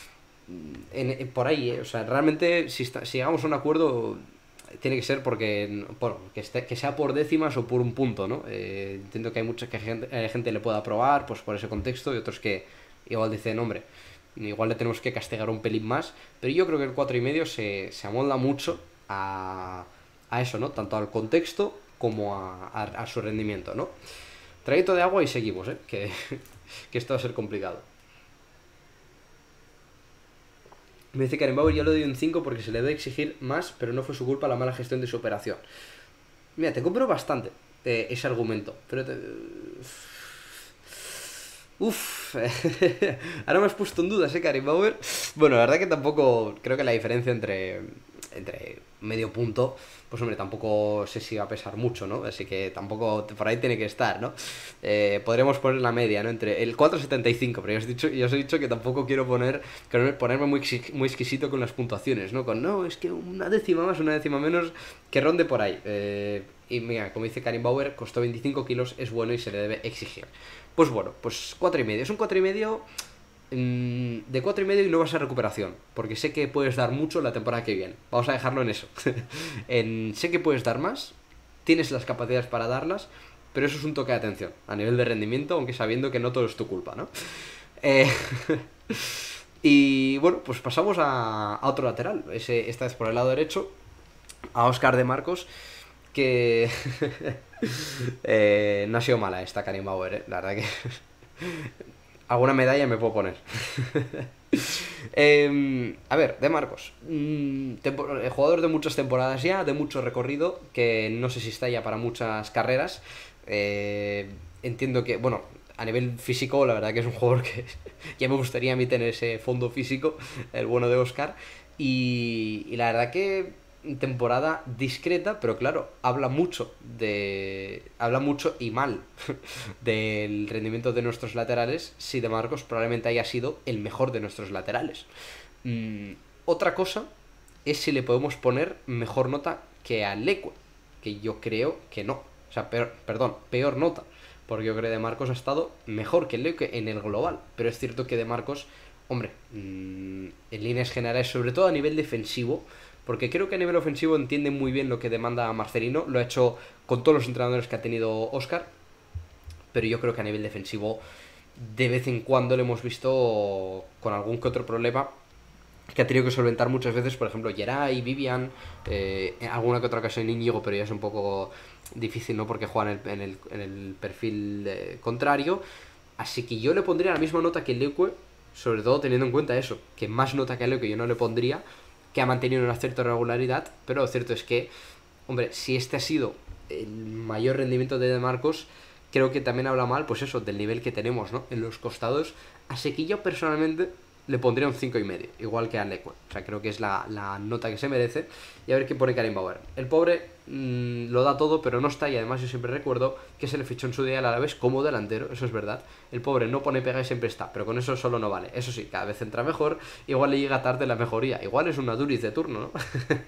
en, en, por ahí, eh, o sea, realmente si, está, si llegamos a un acuerdo tiene que ser porque, por, que, esté, que sea por décimas o por un punto, ¿no? Eh, entiendo que hay mucha que gente, hay gente le pueda aprobar pues por ese contexto, y otros que igual dicen, hombre, igual le tenemos que castigar un pelín más, pero yo creo que el cuatro y medio se, se amolda mucho a, a eso, ¿no? Tanto al contexto como a, a, a su rendimiento, ¿no? Traguito de agua y seguimos, ¿eh? Que, que esto va a ser complicado. Me dice Karen Bauer, yo le doy un cinco porque se le debe exigir más, pero no fue su culpa la mala gestión de su operación. Mira, te compro bastante eh, ese argumento, pero te... Uf, ahora me has puesto en dudas, ¿eh, Karen Bauer? Bueno, la verdad que tampoco creo que la diferencia entre, entre medio punto, pues hombre, tampoco sé si va a pesar mucho, ¿no? Así que tampoco por ahí tiene que estar, ¿no? Eh, podremos poner la media, ¿no? Entre el cuatro coma setenta y cinco, pero ya os, he dicho, ya os he dicho que tampoco quiero poner ponerme muy, muy exquisito con las puntuaciones, ¿no? Con, no, es que una décima más, una décima menos, que ronde por ahí. Eh, y mira, como dice Karen Bauer, costó veinticinco kilos, es bueno y se le debe exigir. Pues bueno, pues cuatro y medio. Es un cuatro y medio mmm, de cuatro y medio y no va a ser recuperación, porque sé que puedes dar mucho la temporada que viene. Vamos a dejarlo en eso. en, sé que puedes dar más, tienes las capacidades para darlas, pero eso es un toque de atención a nivel de rendimiento, aunque sabiendo que no todo es tu culpa, ¿no? Eh, y bueno, pues pasamos a, a otro lateral, ese, esta vez por el lado derecho, a Óscar de Marcos, que eh, no ha sido mala esta Karen Bauer, ¿eh? La verdad que alguna medalla me puedo poner. eh, a ver, de Marcos, mm, jugador de muchas temporadas ya, de mucho recorrido, que no sé si está ya para muchas carreras. Eh, entiendo que, bueno, a nivel físico, la verdad que es un jugador que ya me gustaría a mí tener ese fondo físico, el bueno de Óscar. Y, y la verdad que temporada discreta, pero claro, habla mucho de habla mucho y mal del rendimiento de nuestros laterales, si de Marcos probablemente haya sido el mejor de nuestros laterales. Mm, otra cosa es si le podemos poner mejor nota que a Leque, que yo creo que no, o sea, peor, perdón, peor nota, porque yo creo que de Marcos ha estado mejor que Leque en el global, pero es cierto que de Marcos, hombre, mmm, en líneas generales, sobre todo a nivel defensivo, porque creo que a nivel ofensivo entiende muy bien lo que demanda Marcelino, lo ha hecho con todos los entrenadores que ha tenido Óscar, pero yo creo que a nivel defensivo de vez en cuando le hemos visto con algún que otro problema que ha tenido que solventar muchas veces, por ejemplo, Geray, Vivian, eh, en alguna que otra ocasión Íñigo, pero ya es un poco difícil, ¿no? Porque juega en el, en el, en el perfil eh, contrario, así que yo le pondría la misma nota que Leque, sobre todo teniendo en cuenta eso, que más nota que Leque yo no le pondría, que ha mantenido una cierta regularidad, pero lo cierto es que, hombre, si este ha sido el mayor rendimiento de De Marcos, creo que también habla mal, pues eso, del nivel que tenemos, ¿no? En los costados, así que yo personalmente le pondría un cinco y medio, igual que a Leque. O sea, creo que es la, la nota que se merece. Y a ver qué pone Karen Bauer. El pobre mmm, lo da todo, pero no está. Y además yo siempre recuerdo que se le fichó en su día al Alavés como delantero. Eso es verdad. El pobre no pone pega y siempre está. Pero con eso solo no vale. Eso sí, cada vez entra mejor. Igual le llega tarde la mejoría. Igual es una Duriz de turno, ¿no?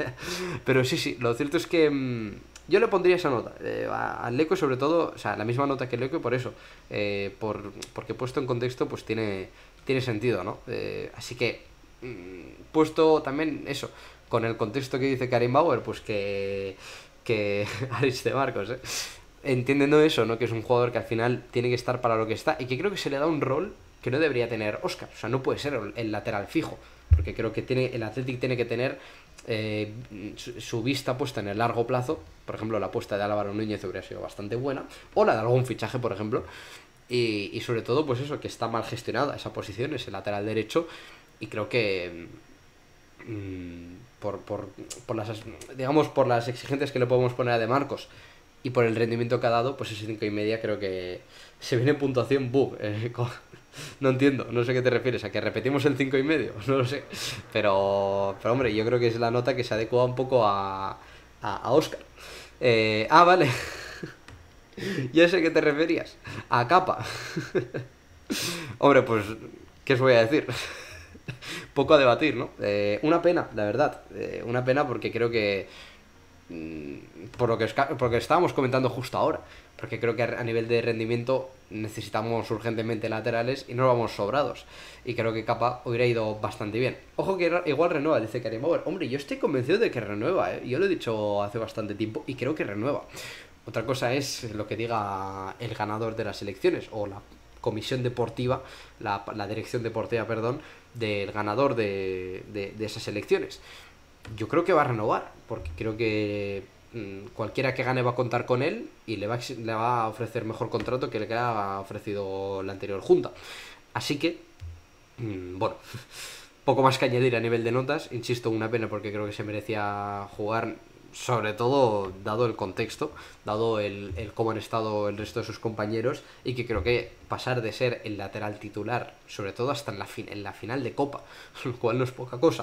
Pero sí, sí. Lo cierto es que mmm, yo le pondría esa nota. Eh, a Leque sobre todo, o sea, la misma nota que Leque por eso. Eh, por, porque puesto en contexto, pues tiene... tiene sentido, ¿no? Eh, así que, mmm, puesto también eso, con el contexto que dice Karen Bauer, pues que, que Alex de Marcos, ¿eh? Entiendiendo eso, ¿no? Que es un jugador que al final tiene que estar para lo que está y que creo que se le da un rol que no debería tener Óscar. O sea, no puede ser el, el lateral fijo, porque creo que tiene el Athletic tiene que tener eh, su, su vista puesta en el largo plazo. Por ejemplo, la apuesta de Álvaro Núñez habría sido bastante buena, o la de algún fichaje, por ejemplo. Y, y sobre todo, pues eso, que está mal gestionada esa posición, ese lateral derecho. Y creo que mmm, por, por, por las digamos por las exigentes que le podemos poner a De Marcos y por el rendimiento que ha dado, pues ese cinco y media creo que se viene puntuación bug. Eh, no entiendo, no sé a qué te refieres, a que repetimos el cinco y medio, no lo sé. Pero, pero hombre, yo creo que es la nota que se adecua un poco a, a, a Óscar. Eh, ah, vale. Ya sé a qué te referías. A capa. Hombre, pues, ¿qué os voy a decir? Poco a debatir, ¿no? Eh, una pena, la verdad. Eh, una pena porque creo que... Mmm, por lo que, por lo que estábamos comentando justo ahora. Porque creo que a nivel de rendimiento necesitamos urgentemente laterales y no vamos sobrados. Y creo que Capa hubiera ido bastante bien. Ojo que igual renueva, dice Karen Bauer. Hombre, yo estoy convencido de que renueva, ¿eh? Yo lo he dicho hace bastante tiempo y creo que renueva. Otra cosa es lo que diga el ganador de las elecciones o la comisión deportiva, la, la dirección deportiva, perdón, del ganador de, de, de esas elecciones. Yo creo que va a renovar, porque creo que mm, cualquiera que gane va a contar con él y le va, a, le va a ofrecer mejor contrato que el que ha ofrecido la anterior junta. Así que, mmm, bueno, poco más que añadir a nivel de notas. Insisto, una pena porque creo que se merecía jugar, sobre todo dado el contexto, dado el, el cómo han estado el resto de sus compañeros, y que creo que pasar de ser el lateral titular, sobre todo hasta en la, fin, en la final de Copa, lo cual no es poca cosa,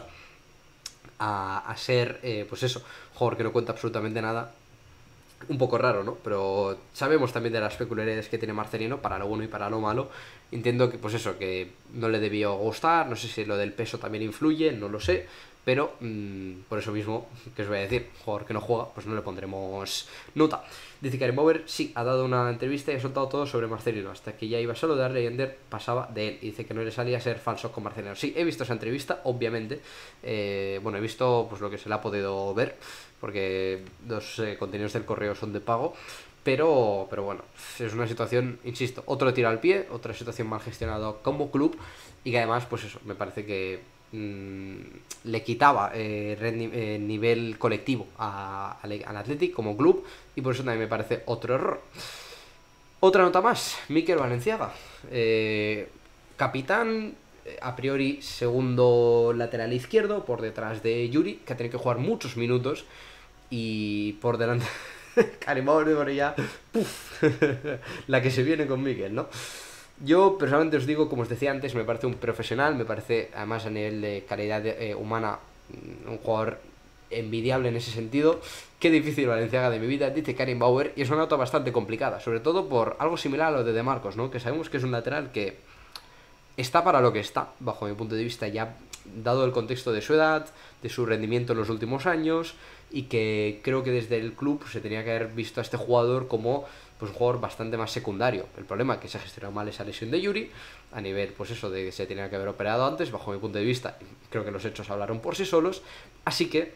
a, a ser, eh, pues eso, jugador que no cuenta absolutamente nada, un poco raro, ¿no? Pero sabemos también de las peculiaridades que tiene Marcelino, para lo bueno y para lo malo. Entiendo que, pues eso, que no le debió gustar, no sé si lo del peso también influye, no lo sé, pero mmm, por eso mismo, que os voy a decir, jugador que no juega, pues no le pondremos nota. Dice que Karim Bauer sí ha dado una entrevista y ha soltado todo sobre Marcelino, hasta que ya iba a saludar, Leyender pasaba de él, y dice que no le salía a ser falso con Marcelino. Sí, he visto esa entrevista, obviamente, eh, bueno, he visto pues lo que se le ha podido ver, porque los eh, contenidos del correo son de pago, pero, pero bueno, es una situación, insisto, otro tiro al pie, otra situación mal gestionada como club, y que además, pues eso, me parece que mmm, le quitaba eh, eh, nivel colectivo a, a, al Athletic como club, y por eso también me parece otro error. Otra nota más, Mikel Valenciaga, eh, capitán, a priori segundo lateral izquierdo, por detrás de Yuri, que ha tenido que jugar muchos minutos, y por delante Karim Bauer ya, ¡puf! La que se viene con Mikel, ¿no? Yo personalmente os digo, como os decía antes, me parece un profesional, me parece además a nivel de calidad eh, humana un jugador envidiable en ese sentido. Qué difícil Valenciaga de mi vida, dice Karim Bauer, y es una nota bastante complicada, sobre todo por algo similar a lo de De Marcos, ¿no? Que sabemos que es un lateral que está para lo que está, bajo mi punto de vista, ya dado el contexto de su edad, de su rendimiento en los últimos años, y que creo que desde el club se tenía que haber visto a este jugador como pues, un jugador bastante más secundario. El problema es que se ha gestionado mal esa lesión de Yuri, a nivel, pues eso, de que se tenía que haber operado antes, bajo mi punto de vista, creo que los hechos hablaron por sí solos, así que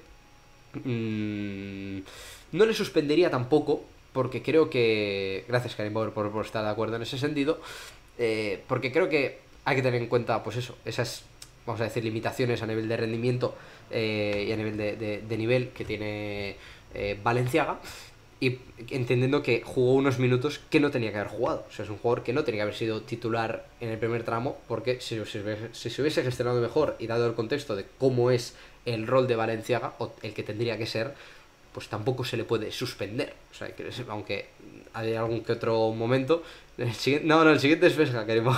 mmm, no le suspendería tampoco, porque creo que, gracias Karim Bauer por, por estar de acuerdo en ese sentido, eh, porque creo que hay que tener en cuenta, pues eso, esas, vamos a decir, limitaciones a nivel de rendimiento eh, y a nivel de, de, de nivel que tiene eh, Valenciaga, y entendiendo que jugó unos minutos que no tenía que haber jugado. O sea, es un jugador que no tenía que haber sido titular en el primer tramo, porque si, si, si se hubiese gestionado mejor y dado el contexto de cómo es el rol de Valenciaga, o el que tendría que ser, pues tampoco se le puede suspender. O sea, que, aunque hay algún que otro momento. El siguiente, no, no, el siguiente es Vesga, queremos.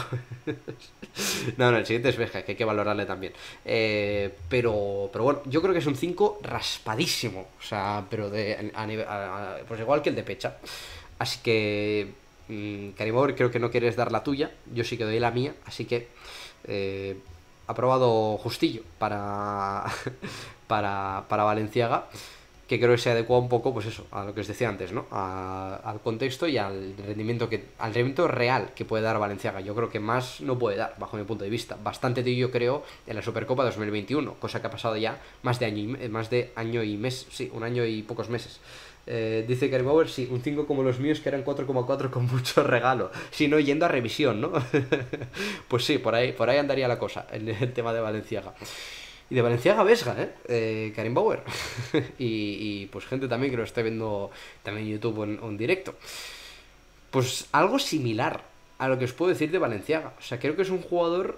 No, no, el siguiente es Vesga, que hay que valorarle también. Eh, pero, pero bueno, yo creo que es un cinco raspadísimo. O sea, pero de a nivel, a, a, pues igual que el de Pecha. Así que, mmm, Karim Bauer, creo que no quieres dar la tuya. Yo sí que doy la mía. Así que, eh, aprobado justillo para, para, para Valenciaga, que creo que se adecua un poco, pues eso, a lo que os decía antes, ¿no? A, al contexto y al rendimiento que al rendimiento real que puede dar Valenciaga. Yo creo que más no puede dar, bajo mi punto de vista. Bastante de ello creo en la Supercopa dos mil veintiuno, cosa que ha pasado ya más de año y, más de año y mes, sí, un año y pocos meses. Eh, dice Karim Bauer, sí, un cinco como los míos que eran cuatro coma cuatro con mucho regalo. Si no, yendo a revisión, ¿no? Pues sí, por ahí, por ahí andaría la cosa, en el tema de Valenciaga. Y de Valenciaga Vesga, ¿eh? eh Karim Bauer. y, y pues gente también que lo esté viendo también en YouTube o en, o en directo. Pues algo similar a lo que os puedo decir de Valenciaga. O sea, creo que es un jugador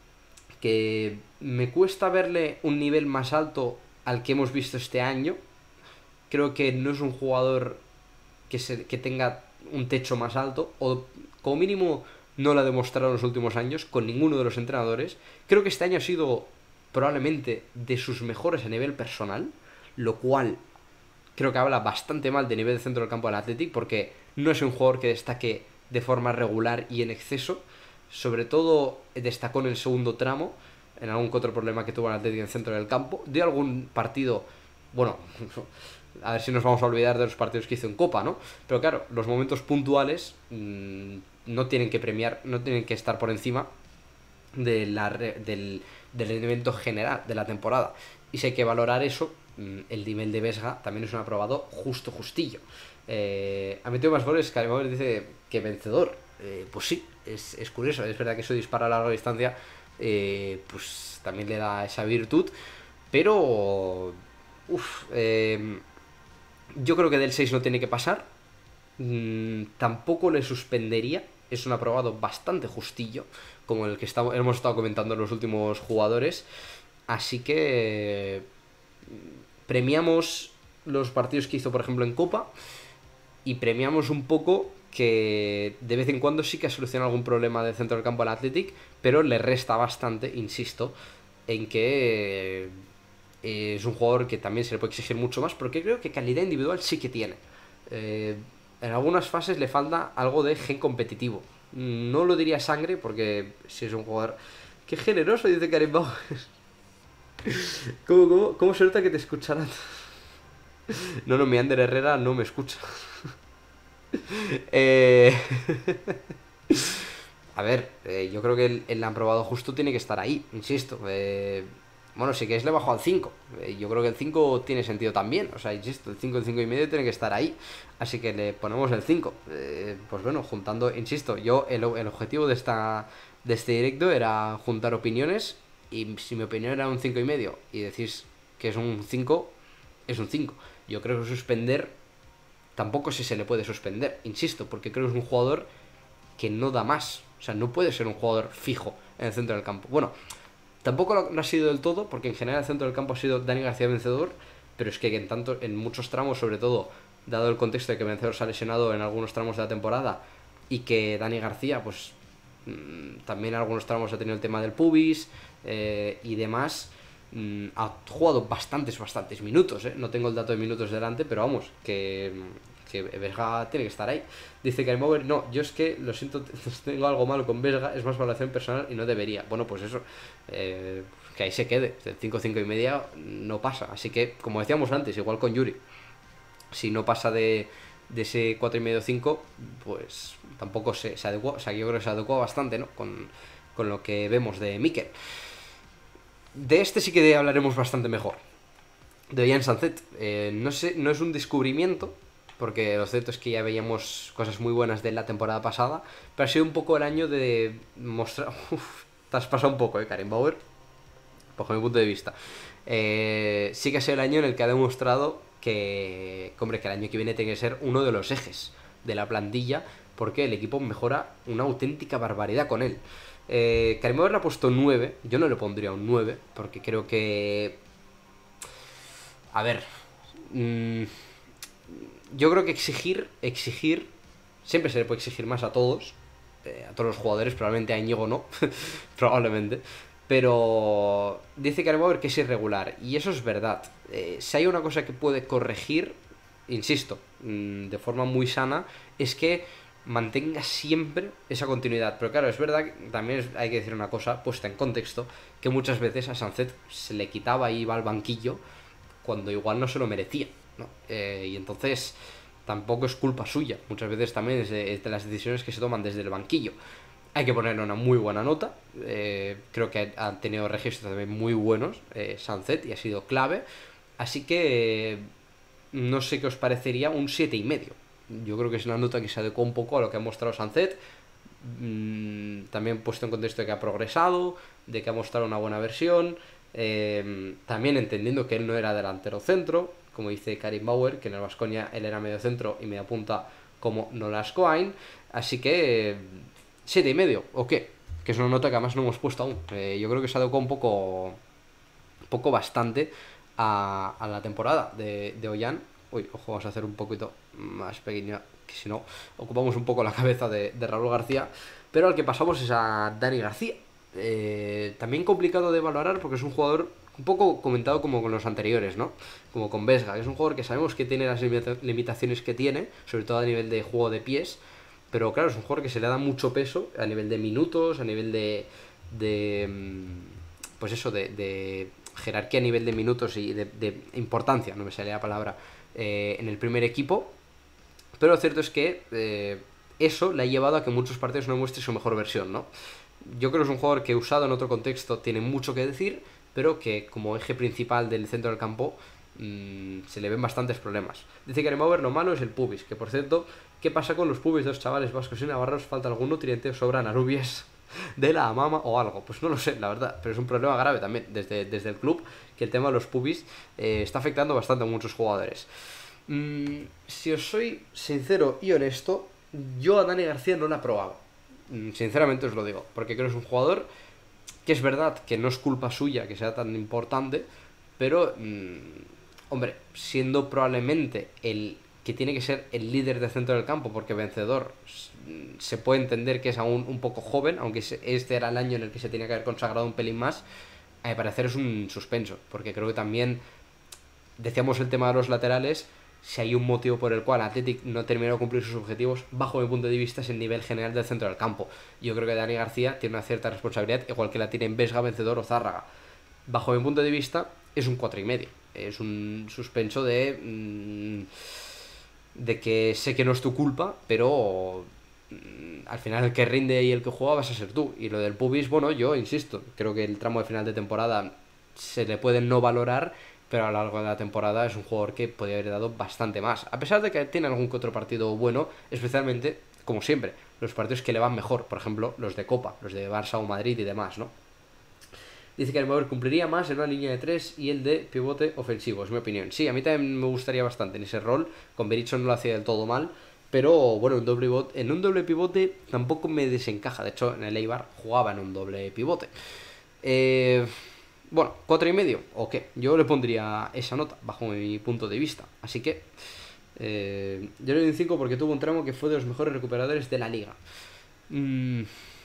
que me cuesta verle un nivel más alto al que hemos visto este año. Creo que no es un jugador que, se, que tenga un techo más alto, o como mínimo no lo ha demostrado en los últimos años con ninguno de los entrenadores. Creo que este año ha sido probablemente de sus mejores a nivel personal, lo cual creo que habla bastante mal de nivel de centro del campo del Athletic, porque no es un jugador que destaque de forma regular y en exceso. Sobre todo destacó en el segundo tramo, en algún otro problema que tuvo el Athletic en el centro del campo. Dio algún partido, bueno, a ver si nos vamos a olvidar de los partidos que hizo en Copa, ¿no? Pero claro, los momentos puntuales mmm, no tienen que premiar, no tienen que estar por encima de la, del, del rendimiento general de la temporada. Y si hay que valorar eso, el nivel de Vesga también es un aprobado justo, justillo. Eh, ha metido más goles, Karim Bauer dice que vencedor. Eh, pues sí, es, es curioso. Es verdad que eso dispara a larga distancia, eh, pues también le da esa virtud. Pero, uff, eh, Yo creo que del seis no tiene que pasar. Mm, tampoco le suspendería. Es un aprobado bastante justillo, como el que estamos, hemos estado comentando en los últimos jugadores. Así que premiamos los partidos que hizo, por ejemplo, en Copa, y premiamos un poco que de vez en cuando sí que ha solucionado algún problema del centro del campo al Athletic, pero le resta bastante, insisto, en que eh, es un jugador que también se le puede exigir mucho más, porque creo que calidad individual sí que tiene. Eh, en algunas fases le falta algo de gen competitivo. No lo diría sangre, porque si es un jugador... ¡Qué generoso! Dice Karim Bauer. ¿Cómo, cómo, ¿Cómo se nota que te escucharán? No, no, mi Ander Herrera no me escucha. eh... A ver, eh, yo creo que el, el aprobado justo tiene que estar ahí, insisto. Eh... Bueno, si queréis le bajo al cinco. Eh, yo creo que el cinco tiene sentido también. O sea, insisto, el cinco, el cinco y medio tiene que estar ahí. Así que le ponemos el cinco. Eh, pues bueno, juntando, insisto, yo el, el objetivo de esta de este directo era juntar opiniones. Y si mi opinión era un cinco y medio y decís que es un cinco, es un cinco. Yo creo que suspender tampoco si se le puede suspender, insisto, porque creo que es un jugador que no da más. O sea, no puede ser un jugador fijo en el centro del campo. Bueno, tampoco lo ha sido del todo, porque en general el centro del campo ha sido Dani García Vencedor, pero es que en tanto en muchos tramos, sobre todo dado el contexto de que Vencedor se ha lesionado en algunos tramos de la temporada y que Dani García, pues mmm, también en algunos tramos ha tenido el tema del pubis eh, y demás, mmm, ha jugado bastantes, bastantes minutos, ¿eh? No tengo el dato de minutos delante, pero vamos, que... que Vesga tiene que estar ahí. Dice Karim Bauer, no, yo es que lo siento, tengo algo malo con Vesga, es más valoración personal y no debería. Bueno, pues eso, eh, que ahí se quede, el cinco, cinco y media no pasa. Así que, como decíamos antes, igual con Yuri, si no pasa de, de ese cuatro y medio cinco, pues tampoco se, se adecuó, o sea, yo creo que se adecuó bastante, ¿no? Con, con lo que vemos de Mikel. De este sí que hablaremos bastante mejor. De Ollán Sancet, eh, no sé, no es un descubrimiento, porque lo cierto es que ya veíamos cosas muy buenas de la temporada pasada, pero ha sido un poco el año de mostrar... Uf, te has pasado un poco, ¿eh, Karim Bauer? Bajo mi punto de vista. Eh, sí que ha sido el año en el que ha demostrado que, hombre, que el año que viene tiene que ser uno de los ejes de la plantilla, porque el equipo mejora una auténtica barbaridad con él. Eh, Karim Bauer le ha puesto nueve, yo no le pondría un nueve, porque creo que... A ver... Mmm... Yo creo que exigir, exigir, siempre se le puede exigir más a todos, eh, a todos los jugadores, probablemente a Íñigo no, probablemente, pero dice Karim Bauer que es irregular, y eso es verdad. Eh, si hay una cosa que puede corregir, insisto, mmm, de forma muy sana, es que mantenga siempre esa continuidad. Pero claro, es verdad que también hay que decir una cosa, puesta en contexto, que muchas veces a Sancet se le quitaba y iba al banquillo cuando igual no se lo merecía, ¿no? Eh, y entonces tampoco es culpa suya, muchas veces también es de, es de las decisiones que se toman desde el banquillo. Hay que ponerle una muy buena nota, eh, creo que han tenido registros también muy buenos, eh, Sancet, y ha sido clave, así que eh, no sé qué os parecería un siete y medio. Yo creo que es una nota que se adecuó un poco a lo que ha mostrado Sancet, mm, también puesto en contexto de que ha progresado, de que ha mostrado una buena versión, eh, también entendiendo que él no era delantero centro, como dice Karim Bauer, que en el Baskonia él era medio centro y media punta como Nolas Coain, así que siete y medio, ¿o qué? Que es una nota que además no hemos puesto aún. Eh, yo creo que se adecuó un poco, un poco bastante a, a la temporada de, de Ollán. Uy, ojo, vamos a hacer un poquito más pequeña, que si no ocupamos un poco la cabeza de, de Raúl García, pero al que pasamos es a Dani García. Eh, también complicado de valorar porque es un jugador un poco comentado como con los anteriores, ¿no? Como con Vesga, que es un jugador que sabemos que tiene las limitaciones que tiene, sobre todo a nivel de juego de pies, pero claro, es un jugador que se le da mucho peso a nivel de minutos, a nivel de... de pues eso, de, de jerarquía a nivel de minutos y de, de importancia, no me sale la palabra, eh, en el primer equipo, pero lo cierto es que eh, eso le ha llevado a que en muchos partidos no muestre su mejor versión, ¿no? Yo creo que es un jugador que usado en otro contexto tiene mucho que decir, pero que como eje principal del centro del campo mmm, se le ven bastantes problemas. Dice Karim Bauer, lo malo es el pubis, que por cierto, ¿qué pasa con los pubis de los chavales vascos y navarros? ¿Falta algún nutriente o sobran arubias de la mama o algo? Pues no lo sé, la verdad, pero es un problema grave también desde, desde el club, que el tema de los pubis eh, está afectando bastante a muchos jugadores. Mm, si os soy sincero y honesto, yo a Dani García no la he probado. Mm, Sinceramente os lo digo, porque creo que es un jugador que es verdad que no es culpa suya que sea tan importante, pero, mmm, hombre, siendo probablemente el que tiene que ser el líder del centro del campo, porque Vencedor se puede entender que es aún un poco joven, aunque este era el año en el que se tenía que haber consagrado un pelín más, a mi parecer es un suspenso, porque creo que también, decíamos el tema de los laterales, si hay un motivo por el cual Athletic no terminó de cumplir sus objetivos, bajo mi punto de vista, es el nivel general del centro del campo. Yo creo que Dani García tiene una cierta responsabilidad, igual que la tienen Vesga, Vencedor o Zárraga. Bajo mi punto de vista, es un cuatro y medio. Es un suspenso de... Mmm, de que sé que no es tu culpa, pero mmm, al final el que rinde y el que juega vas a ser tú. Y lo del pubis, bueno, yo insisto, creo que el tramo de final de temporada se le puede no valorar, pero a lo largo de la temporada es un jugador que podría haber dado bastante más. A pesar de que tiene algún que otro partido bueno, especialmente, como siempre, los partidos que le van mejor, por ejemplo, los de Copa, los de Barça o Madrid y demás, ¿no? Dice que el cumpliría más en una línea de tres y el de pivote ofensivo, es mi opinión. Sí, a mí también me gustaría bastante en ese rol, con Berizzo no lo hacía del todo mal, pero bueno, un doble pivote, en un doble pivote tampoco me desencaja, de hecho en el Eibar jugaba en un doble pivote. Eh... Bueno, cuatro y medio, ¿o qué? Yo le pondría esa nota, bajo mi punto de vista. Así que eh, yo le doy un cinco porque tuvo un tramo que fue de los mejores recuperadores de la liga. Mm,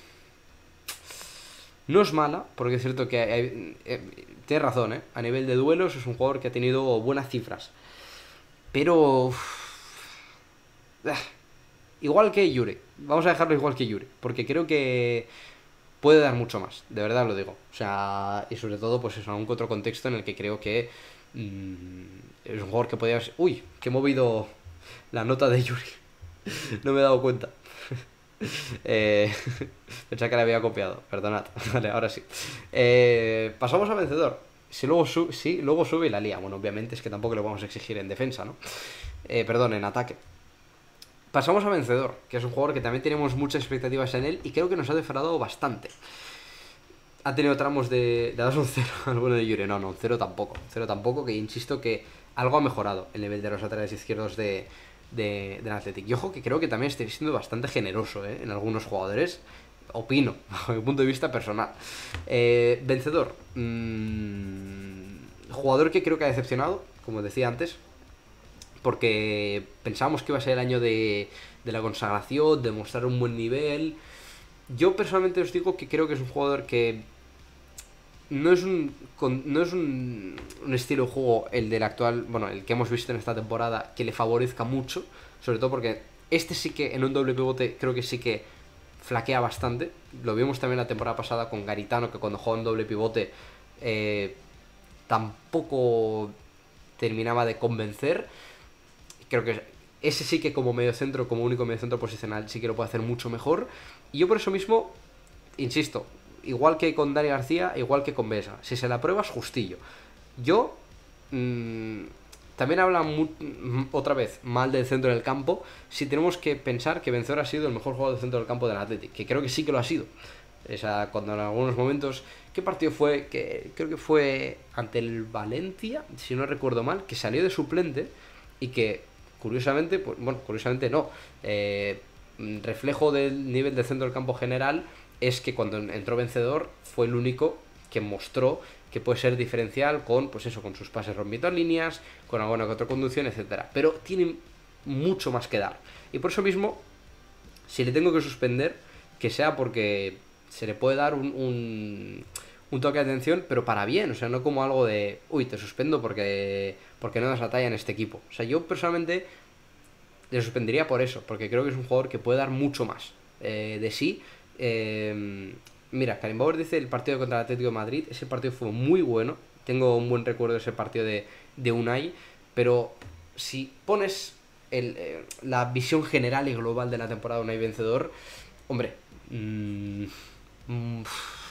no es mala, porque es cierto que hay, eh, tiene razón, ¿eh? A nivel de duelos es un jugador que ha tenido buenas cifras. Pero... Uf, ah, igual que Yuri. Vamos a dejarlo igual que Yuri, porque creo que puede dar mucho más, de verdad lo digo. O sea, y sobre todo, pues eso, en un otro contexto en el que creo que mmm, es un jugador que podría... Uy, que he movido la nota de Yuri. No me he dado cuenta. eh, Pensaba que la había copiado, perdonad. Vale, ahora sí. Eh, pasamos a Vencedor. Si luego, su sí, luego sube y la lía. Bueno, obviamente es que tampoco le vamos a exigir en defensa, ¿no? Eh, perdón, en ataque. Pasamos a Vencedor, que es un jugador que también tenemos muchas expectativas en él y creo que nos ha defraudado bastante. Ha tenido tramos de... ¿Le das un cero al bueno de Yuri? No, no, un cero tampoco. Cero tampoco, que insisto que algo ha mejorado el nivel de los laterales izquierdos de, de, del Athletic. Y ojo que creo que también estoy siendo bastante generoso, ¿eh? En algunos jugadores. Opino, bajo mi punto de vista personal. Eh, Vencedor. Mmm, jugador que creo que ha decepcionado, como decía antes, porque pensábamos que iba a ser el año de, de la consagración, de mostrar un buen nivel. Yo personalmente os digo que creo que es un jugador que no es un no es un, un estilo de juego el del actual, bueno, el que hemos visto en esta temporada, que le favorezca mucho, sobre todo porque este sí que en un doble pivote creo que sí que flaquea bastante. Lo vimos también la temporada pasada con Garitano, que cuando jugaba en doble pivote eh, tampoco terminaba de convencer. Creo que ese sí que como mediocentro, como único mediocentro posicional, sí que lo puede hacer mucho mejor. Y yo por eso mismo, insisto, igual que con Dani García, igual que con Vesga, si se la pruebas, justillo. Yo, mmm, también habla muy, otra vez mal del centro del campo, si tenemos que pensar que Vencedor ha sido el mejor jugador del centro del campo del Athletic, que creo que sí que lo ha sido. O sea, cuando en algunos momentos... ¿Qué partido fue? Que creo que fue ante el Valencia, si no recuerdo mal, que salió de suplente y que... Curiosamente, pues, bueno, curiosamente no. Eh, reflejo del nivel del centro del campo general es que cuando entró Vencedor fue el único que mostró que puede ser diferencial con, pues eso, con sus pases rompiendo líneas, con alguna que otra conducción, etcétera. Pero tiene mucho más que dar. Y por eso mismo, si le tengo que suspender, que sea porque se le puede dar un, un, un toque de atención, pero para bien, o sea, no como algo de, uy, te suspendo porque... porque no das la talla en este equipo. O sea, yo personalmente le suspendería por eso, porque creo que es un jugador que puede dar mucho más eh, de sí. Eh, mira, Karim Bauer dice el partido contra el Atlético de Madrid, ese partido fue muy bueno, tengo un buen recuerdo de ese partido de, de Unai, pero si pones el, eh, la visión general y global de la temporada de Unai Vencedor, hombre, mmm, mmm,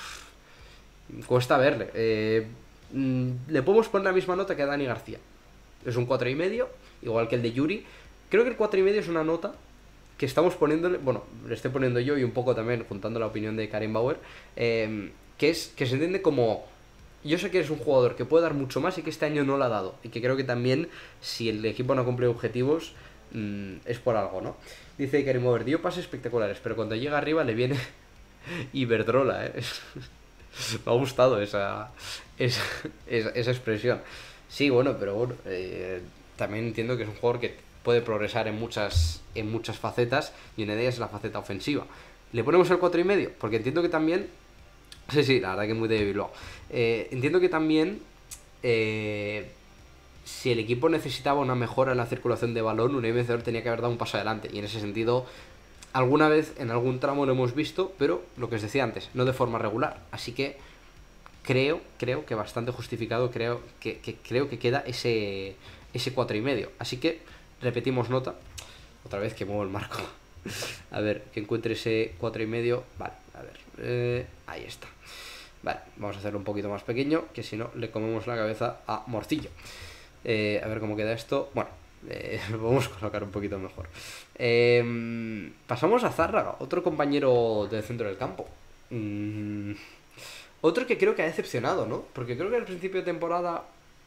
cuesta verle. Eh, mmm, le podemos poner la misma nota que a Dani García. Es un cuatro y medio, igual que el de Yuri. Creo que el cuatro y medio es una nota que estamos poniéndole, bueno, le estoy poniendo yo y un poco también juntando la opinión de Karim Bauer, eh, que es que se entiende como yo sé que eres un jugador que puede dar mucho más y que este año no lo ha dado. Y que creo que también, si el equipo no cumple objetivos, mmm, es por algo, ¿no? Dice Karim Over, dio pases espectaculares, pero cuando llega arriba le viene Iberdrola, ¿eh? Me ha gustado esa, esa, esa, esa expresión. Sí, bueno, pero bueno, eh, también entiendo que es un jugador que puede progresar en muchas, en muchas facetas y una de ellas es la faceta ofensiva. ¿Le ponemos el cuatro y medio? Porque entiendo que también... Sí, sí, la verdad que es muy de Bilbao. Eh, entiendo que también... Eh, si el equipo necesitaba una mejora en la circulación de balón, un vencedor tenía que haber dado un paso adelante. Y en ese sentido, alguna vez en algún tramo lo hemos visto, pero lo que os decía antes, no de forma regular. Así que creo, creo que bastante justificado, creo que, que creo que queda ese ese cuatro y medio. Así que repetimos nota. Otra vez que muevo el marco. A ver, que encuentre ese cuatro y medio. Vale, a ver. Eh, ahí está. Vale, vamos a hacerlo un poquito más pequeño, que si no le comemos la cabeza a Morcillo. Eh, a ver cómo queda esto. Bueno, eh, vamos a colocar un poquito mejor. Eh, pasamos a Zárraga, otro compañero del centro del campo. Mm, otro que creo que ha decepcionado, ¿no? Porque creo que al principio de temporada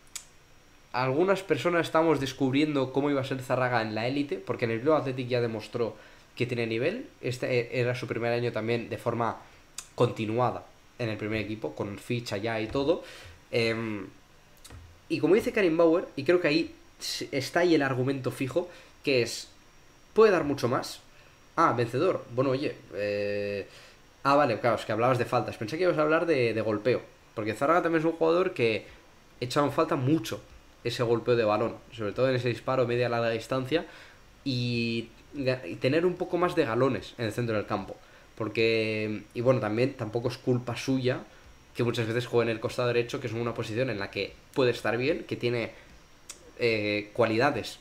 algunas personas estamos descubriendo cómo iba a ser Zárraga en la élite, porque en el Bilbao Athletic ya demostró que tiene nivel. Este era su primer año también de forma continuada en el primer equipo, con ficha ya y todo. Eh, y como dice Karim Bauer, y creo que ahí está ahí el argumento fijo, que es, puede dar mucho más. Ah, vencedor. Bueno, oye, eh... ah, vale, claro, es que hablabas de faltas. Pensé que ibas a hablar de, de golpeo, porque Zárraga también es un jugador que echa en falta mucho ese golpeo de balón, sobre todo en ese disparo media larga distancia, y, y tener un poco más de galones en el centro del campo. Porque, y bueno, también tampoco es culpa suya que muchas veces juegue en el costado derecho, que es una posición en la que puede estar bien, que tiene eh, cualidades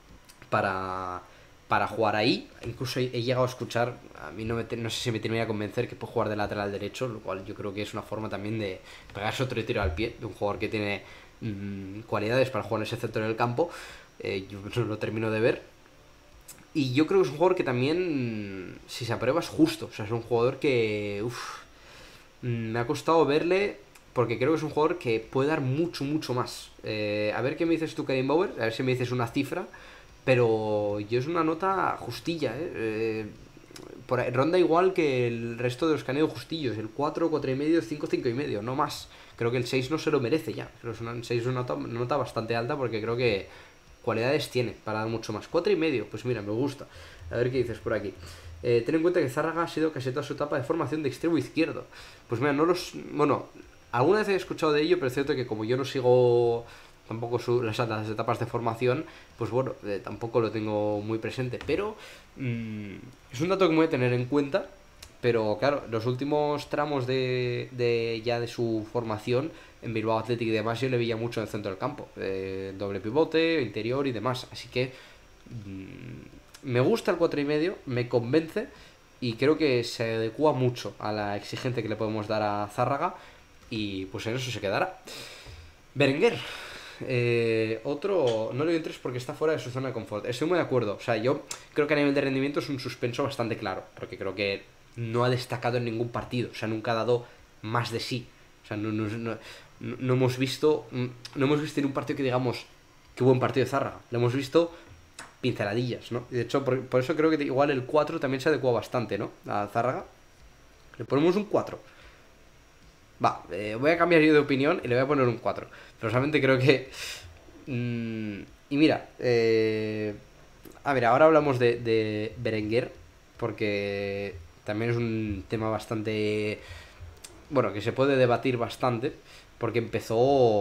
para, para jugar ahí. Incluso he, he llegado a escuchar, a mí no, me, no sé si me termina a convencer que puede jugar de lateral derecho, lo cual yo creo que es una forma también de pegarse otro tiro al pie de un jugador que tiene mmm, cualidades para jugar en ese centro del campo. Eh, yo no lo termino de ver. Y yo creo que es un jugador que también, si se aprueba, es justo. O sea, es un jugador que uf, me ha costado verle, porque creo que es un jugador que puede dar mucho, mucho más. Eh, a ver qué me dices tú, Karim Bauer, a ver si me dices una cifra, pero yo es una nota justilla, ¿eh? eh por ahí, ronda igual que el resto de los que han ido justillos, el cuatro, cuatro y medio, cinco, cinco y medio, no más. Creo que el seis no se lo merece ya. Creo que es una, el seis es una nota, una nota bastante alta, porque creo que cualidades tiene para dar mucho más. Cuatro y medio, pues mira, me gusta. A ver qué dices por aquí. Eh, ten en cuenta que Zárraga ha sido casi toda su etapa de formación de extremo izquierdo. Pues mira, no los... Bueno, alguna vez he escuchado de ello, pero es cierto que como yo no sigo tampoco su, las, las etapas de formación, pues bueno, eh, tampoco lo tengo muy presente. Pero mmm, es un dato que me voy a tener en cuenta. Pero claro, los últimos tramos de, de ya de su formación en Bilbao Athletic y demás, yo le veía mucho en el centro del campo, eh, doble pivote, interior y demás. Así que mmm, me gusta el cuatro y medio, me convence y creo que se adecua mucho a la exigencia que le podemos dar a Zárraga y pues en eso se quedará. Berenguer. Eh, otro, no le doy un tres porque está fuera de su zona de confort. Estoy muy de acuerdo. O sea, yo creo que a nivel de rendimiento es un suspenso bastante claro, porque creo que no ha destacado en ningún partido. O sea, nunca ha dado más de sí. O sea, no, no, no, no hemos visto no hemos visto en un partido que digamos qué buen partido de Zárraga. Lo hemos visto pinceladillas, ¿no? Y de hecho, por, por eso creo que igual el cuatro también se adecua bastante, ¿no? A Zárraga. Le ponemos un cuatro. Va, eh, voy a cambiar yo de opinión y le voy a poner un cuatro. Pero solamente creo que... Mmm, y mira, eh, a ver, ahora hablamos de, de Berenguer, porque también es un tema bastante... Bueno, que se puede debatir bastante, porque empezó...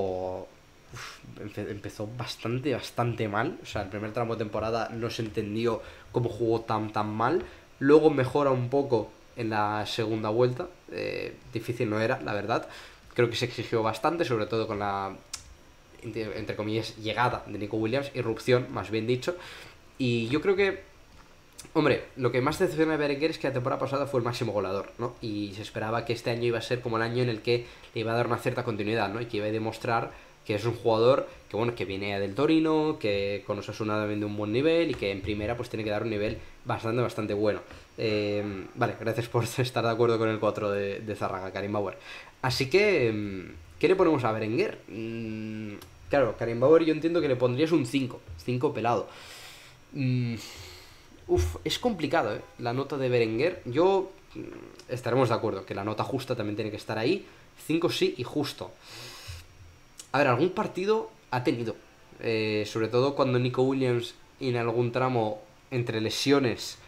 Uf, empe- empezó bastante, bastante mal. O sea, el primer tramo de temporada no se entendió cómo jugó tan, tan mal. Luego mejora un poco en la segunda vuelta. Eh, difícil no era, la verdad. Creo que se exigió bastante, sobre todo con la, entre, entre comillas, llegada de Nico Williams, irrupción, más bien dicho. Y yo creo que, hombre, lo que más decepciona de Berenguer es que la temporada pasada fue el máximo goleador, ¿no? Y se esperaba que este año iba a ser como el año en el que le iba a dar una cierta continuidad, ¿no? Y que iba a demostrar que es un jugador que, bueno, que viene del Torino, que con Osasuna también de un buen nivel y que en primera pues tiene que dar un nivel bastante, bastante bueno. Eh, vale, gracias por estar de acuerdo con el cuatro de, de Zárraga, Karim Bauer. Así que, ¿Qué le ponemos a Berenguer? Mm, claro, Karim Bauer yo entiendo que le pondrías un cinco, cinco pelado. Mm, uf, es complicado, ¿eh? La nota de Berenguer. Yo mm, estaremos de acuerdo que la nota justa también tiene que estar ahí. cinco sí y justo. A ver, algún partido ha tenido. Eh, sobre todo cuando Nico Williams en algún tramo entre lesiones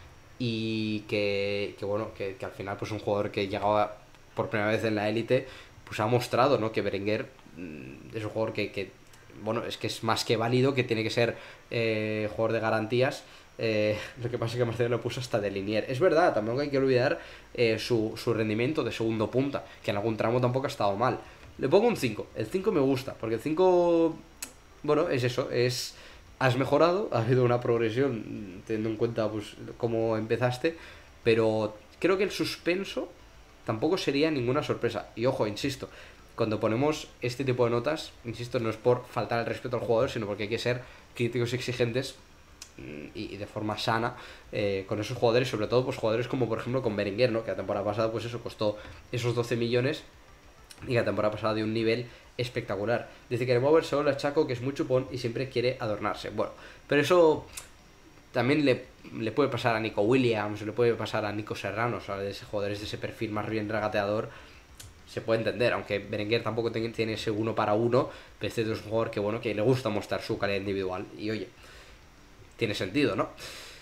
y que, que bueno, que, que al final pues un jugador que llegaba por primera vez en la élite, pues ha mostrado, ¿no? Que Berenguer mm, es un jugador que, que, bueno, es que es más que válido, que tiene que ser eh, jugador de garantías. Eh, lo que pasa es que Marcelo lo puso hasta de linier. Es verdad, tampoco hay que olvidar eh, su, su rendimiento de segundo punta, que en algún tramo tampoco ha estado mal. Le pongo un cinco. El cinco me gusta, porque el cinco, bueno, es eso, es... Has mejorado, ha habido una progresión, teniendo en cuenta pues cómo empezaste, pero creo que el suspenso tampoco sería ninguna sorpresa. Y ojo, insisto, cuando ponemos este tipo de notas, insisto, no es por faltar el respeto al jugador, sino porque hay que ser críticos y exigentes y, y de forma sana eh, con esos jugadores, sobre todo pues jugadores como por ejemplo con Berenguer, ¿no? Que la temporada pasada pues eso costó esos doce millones y la temporada pasada de un nivel espectacular. Dice que el Bauer solo le achaco que es muy chupón y siempre quiere adornarse. Bueno, pero eso también le, le puede pasar a Nico Williams, le puede pasar a Nico Serrano, o sea, de ese jugadores de ese perfil más bien regateador, se puede entender, aunque Berenguer tampoco tiene ese uno para uno, pero este es un jugador que bueno, que le gusta mostrar su calidad individual, y oye, tiene sentido, ¿no?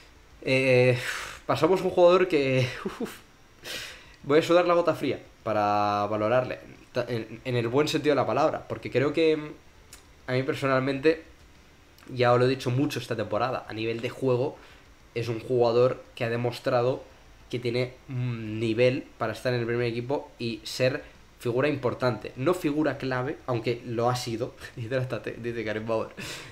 Eh, pasamos a un jugador que... Uf, voy a sudar la gota fría para valorarle, en, en el buen sentido de la palabra, porque creo que a mí personalmente, ya os lo he dicho mucho esta temporada, a nivel de juego, es un jugador que ha demostrado que tiene un nivel para estar en el primer equipo y ser figura importante, no figura clave, aunque lo ha sido, dice Karim Bauer,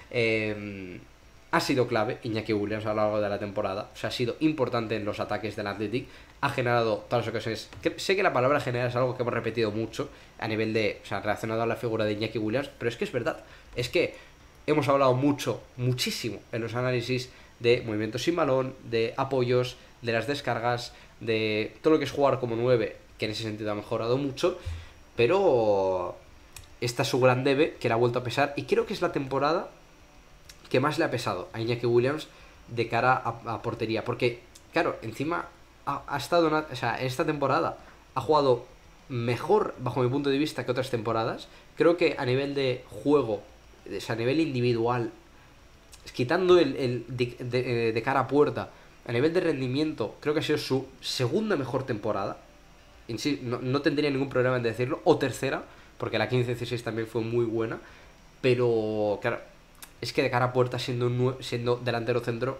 eh, ha sido clave Iñaki Williams a lo largo de la temporada, o sea, ha sido importante en los ataques del Athletic, ha generado todas las ocasiones, que, sé que la palabra generar es algo que hemos repetido mucho a nivel de, o sea, relacionado a la figura de Iñaki Williams, pero es que es verdad, es que hemos hablado mucho, muchísimo en los análisis de movimientos sin balón, de apoyos, de las descargas, de todo lo que es jugar como nueve, que en ese sentido ha mejorado mucho, pero esta es su gran debe, que le ha vuelto a pesar, y creo que es la temporada que más le ha pesado a Iñaki Williams de cara a, a portería, porque, claro, encima ha, ha estado, una, o sea, esta temporada ha jugado mejor, bajo mi punto de vista, que otras temporadas. Creo que a nivel de juego, o sea, a nivel individual, quitando el, el de, de, de cara a puerta, a nivel de rendimiento, creo que ha sido su segunda mejor temporada. En sí, no, no tendría ningún problema en decirlo, o tercera, porque la quince dieciséis también fue muy buena, pero claro, es que de cara a puerta, siendo, un, siendo delantero centro,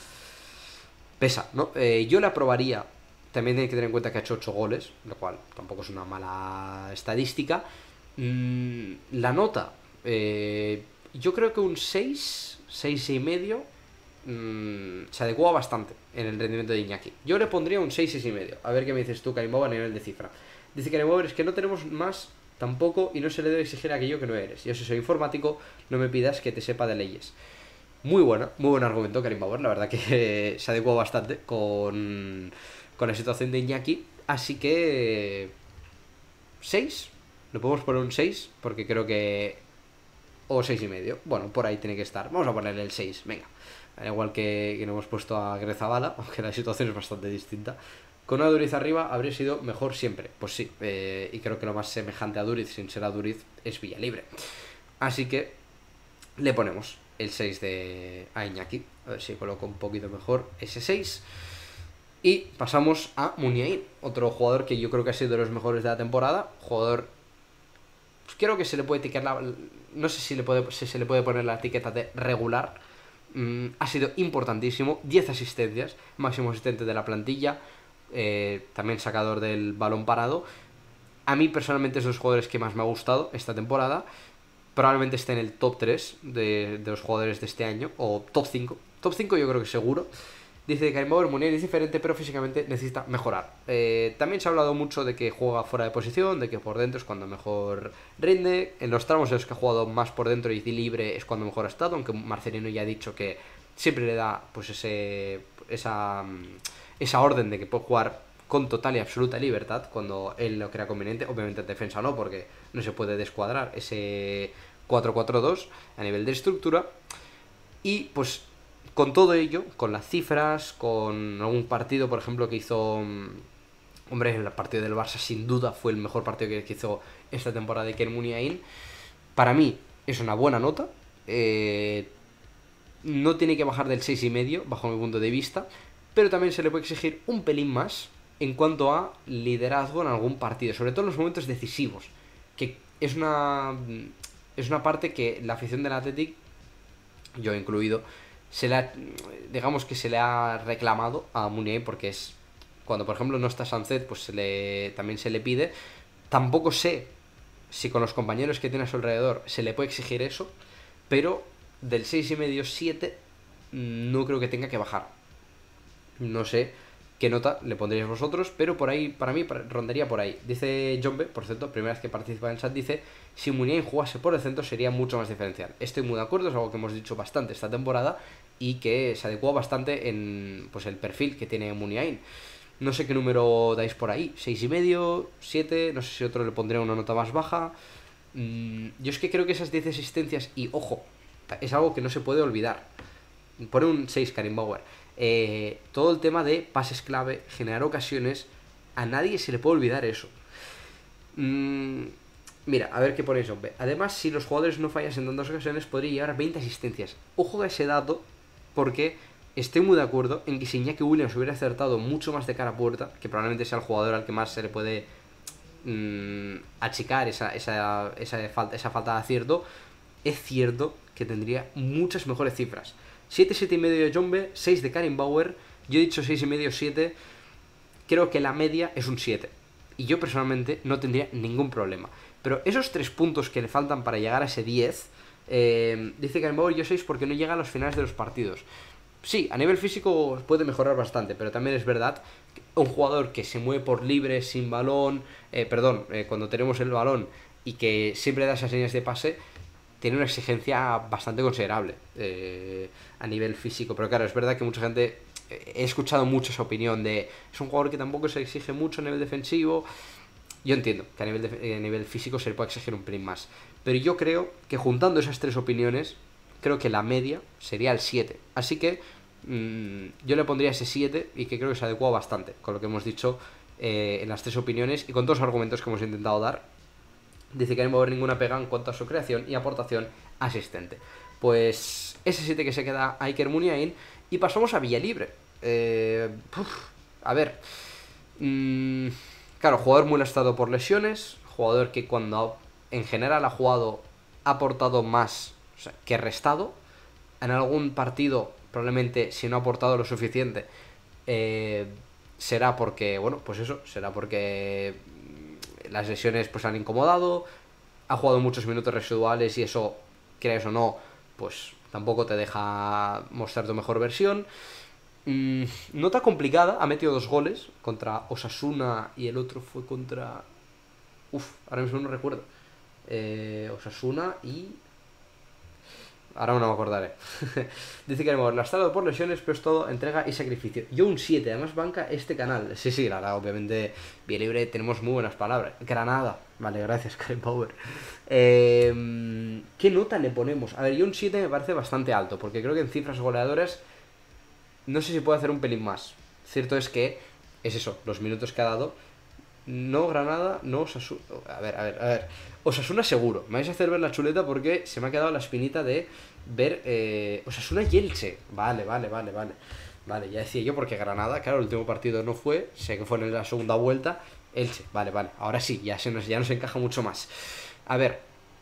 pesa, ¿no? Eh, yo le aprobaría, también hay que tener en cuenta que ha hecho ocho goles, lo cual tampoco es una mala estadística. Mm, la nota, eh, yo creo que un seis, seis y medio mmm, se adecua bastante en el rendimiento de Iñaki. Yo le pondría un seis, seis y medio. A ver qué me dices tú, Karim Bauer, a nivel de cifra. Dice Karim Bauer, es que no tenemos más tampoco y no se le debe exigir aquello que no eres. Yo si soy informático, no me pidas que te sepa de leyes. Muy buena, muy buen argumento, Karim Bauer. La verdad que se adecuó bastante con, con la situación de Iñaki. Así que... seis. Le podemos poner un seis, porque creo que... O seis y medio. Bueno, por ahí tiene que estar. Vamos a ponerle el seis, venga. Al igual que, que no hemos puesto a Grezabala, aunque la situación es bastante distinta. Con una Duriz arriba habría sido mejor siempre. Pues sí, eh, y creo que lo más semejante a Duriz, sin ser a Duriz, es Villalibre. Así que le ponemos el seis de a Iñaki. A ver si coloco un poquito mejor ese seis. Y pasamos a Muniain, otro jugador que yo creo que ha sido de los mejores de la temporada. Jugador, pues creo que se le puede etiquetar la, no sé si, le puede, si se le puede poner la etiqueta de regular. Mm, ha sido importantísimo, diez asistencias, máximo asistente de la plantilla, eh, también sacador del balón parado. A mí personalmente es de los jugadores que más me ha gustado esta temporada. Probablemente esté en el top tres de, de los jugadores de este año, o top cinco. Top cinco yo creo que seguro. Dice que Karim Bauer, Muniain es diferente, pero físicamente necesita mejorar. Eh, también se ha hablado mucho de que juega fuera de posición, de que por dentro es cuando mejor rinde. En los tramos en los que ha jugado más por dentro y libre es cuando mejor ha estado, aunque Marcelino ya ha dicho que siempre le da pues ese esa, esa orden de que puede jugar con total y absoluta libertad cuando él lo crea conveniente. Obviamente en defensa no, porque no se puede descuadrar ese cuatro cuatro dos a nivel de estructura. Y pues con todo ello, con las cifras, con algún partido, por ejemplo, que hizo... Hombre, el partido del Barça sin duda fue el mejor partido que hizo esta temporada de Iker Muniain. Para mí es una buena nota. Eh, no tiene que bajar del seis y medio bajo mi punto de vista, pero también se le puede exigir un pelín más en cuanto a liderazgo en algún partido, sobre todo en los momentos decisivos, que es una es una parte que la afición del Athletic, yo incluido, se le ha, digamos que se le ha reclamado a Muniain, porque es cuando por ejemplo no está Sánchez, pues se le, también se le pide. Tampoco sé si con los compañeros que tiene a su alrededor se le puede exigir eso, pero del seis y medio siete no creo que tenga que bajar. No sé qué nota le pondríais vosotros, pero por ahí, para mí, rondaría por ahí. Dice Jombe, por cierto, primera vez que participa en el chat, dice: si Muniain jugase por el centro sería mucho más diferencial. Estoy muy de acuerdo, es algo que hemos dicho bastante esta temporada y que se adecuó bastante en pues el perfil que tiene Muniain. No sé qué número dais por ahí, seis y medio, siete, no sé si otro le pondría una nota más baja. Mm, yo es que creo que esas diez asistencias, y ojo, es algo que no se puede olvidar. Pone un seis Karim Bauer. Eh, todo el tema de pases clave, generar ocasiones, a nadie se le puede olvidar eso. Mm, mira, a ver qué pone eso. Además, si los jugadores no fallasen en tantas ocasiones, podría llegar a veinte asistencias. Ojo a ese dato, porque estoy muy de acuerdo en que si Iñaki Williams hubiera acertado mucho más de cara a puerta, que probablemente sea el jugador al que más se le puede mmm, achicar esa, esa, esa, falta, esa falta de acierto, es cierto que tendría muchas mejores cifras. siete, siete y medio de Jombe, seis de Karim Bauer, yo he dicho seis y medio, siete, creo que la media es un siete. Y yo personalmente no tendría ningún problema. Pero esos tres puntos que le faltan para llegar a ese diez, eh, dice Karim Bauer, yo seis porque no llega a los finales de los partidos. Sí, a nivel físico puede mejorar bastante, pero también es verdad que un jugador que se mueve por libre, sin balón, eh, perdón, eh, cuando tenemos el balón y que siempre da esas líneas de pase, tiene una exigencia bastante considerable eh, a nivel físico. Pero claro, es verdad que mucha gente, eh, he escuchado mucho esa opinión de es un jugador que tampoco se exige mucho a nivel defensivo. Yo entiendo que a nivel, de, a nivel físico se le puede exigir un pelín más, pero yo creo que juntando esas tres opiniones, creo que la media sería el siete. Así que mmm, yo le pondría ese siete y que creo que se adecua bastante con lo que hemos dicho eh, en las tres opiniones y con todos los argumentos que hemos intentado dar. Dice que no va a haber ninguna pega en cuanto a su creación y aportación asistente. Pues ese siete que se queda a Iker Muniain. Y pasamos a Villalibre. Eh, uf, a ver. Mmm, claro, jugador muy lastrado por lesiones. Jugador que cuando en general ha jugado ha aportado más, o sea, que restado. En algún partido, probablemente, si no ha aportado lo suficiente, eh, será porque, bueno, pues eso, será porque las lesiones pues han incomodado, ha jugado muchos minutos residuales y eso, creas o no, pues tampoco te deja mostrar tu mejor versión. Mm, nota complicada, ha metido dos goles contra Osasuna y el otro fue contra... Uf, ahora mismo no recuerdo. Eh, Osasuna y... Ahora no me acordaré. Dice que hemos lastrado por lesiones, pero es todo entrega y sacrificio. Yo un siete, además banca este canal. Sí, sí, la verdad, obviamente, Villalibre tenemos muy buenas palabras. Granada. Vale, gracias, Karim Bauer. Eh, ¿Qué nota le ponemos? A ver, yo un siete me parece bastante alto, porque creo que en cifras goleadoras no sé si puede hacer un pelín más. Cierto es que es eso, los minutos que ha dado. No Granada, no Osasuna. A ver, a ver, a ver. Osasuna seguro. Me vais a hacer ver la chuleta porque se me ha quedado la espinita de ver eh, Osasuna y Elche. Vale, vale, vale, vale. Vale, ya decía yo porque Granada, claro, el último partido no fue. Sé que fue en la segunda vuelta. Elche, vale, vale. Ahora sí, ya, se nos, ya nos encaja mucho más. A ver.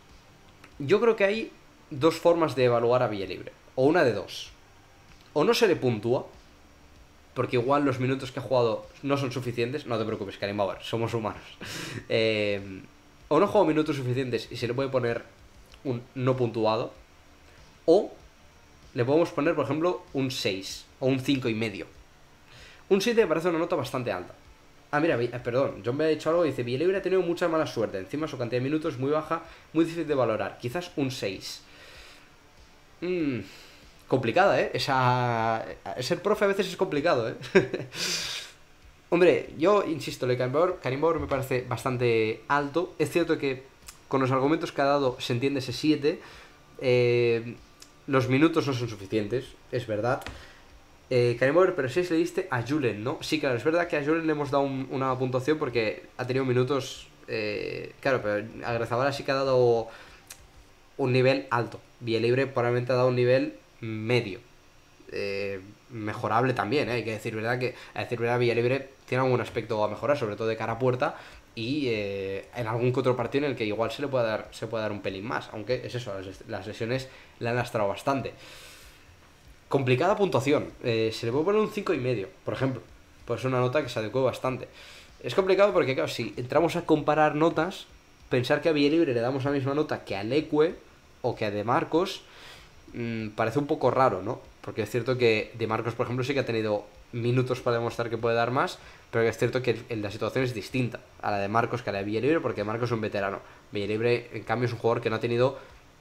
Yo creo que hay dos formas de evaluar a Villalibre. O una de dos. O no se le puntúa, porque igual los minutos que ha jugado no son suficientes. No te preocupes, Karim Bauer, somos humanos. eh, o no ha jugado minutos suficientes y se le puede poner un no puntuado. O le podemos poner, por ejemplo, un seis o un cinco y medio. Un siete me parece una nota bastante alta. Ah, mira, perdón, John me ha dicho algo y dice: Villalibre ha tenido mucha mala suerte. Encima su cantidad de minutos es muy baja, muy difícil de valorar. Quizás un seis. Mmm... Complicada, ¿eh? Esa... Ser profe a veces es complicado, ¿eh? Hombre, yo insisto, lo de Karim Bauer, Karim Bauer me parece bastante alto. Es cierto que con los argumentos que ha dado se entiende ese siete. Eh, los minutos no son suficientes, es verdad. Eh, Karim Bauer, pero seis le diste a Julen, ¿no? Sí, claro, es verdad que a Julen le hemos dado un, una puntuación porque ha tenido minutos... Eh, claro, pero Agrezabala sí que ha dado un nivel alto. Villalibre probablemente ha dado un nivel medio. Eh, mejorable también, ¿eh? Hay que decir verdad que a decir verdad Villalibre tiene algún aspecto a mejorar, sobre todo de cara a puerta y eh, en algún que otro partido en el que igual se le puede dar se puede dar un pelín más, aunque es eso, las, las lesiones le han lastrado bastante. Complicada puntuación, eh, se le puede poner un cinco y medio, por ejemplo, pues es una nota que se adecuó bastante. Es complicado porque claro, si entramos a comparar notas, pensar que a Villalibre le damos la misma nota que a Leque o que a De Marcos mmm, parece un poco raro, ¿no? Porque es cierto que De Marcos, por ejemplo, sí que ha tenido minutos para demostrar que puede dar más, pero que es cierto que la situación es distinta a la de Marcos que a la de Villalibre, porque Marcos es un veterano. Villalibre, en cambio, es un jugador que no ha tenido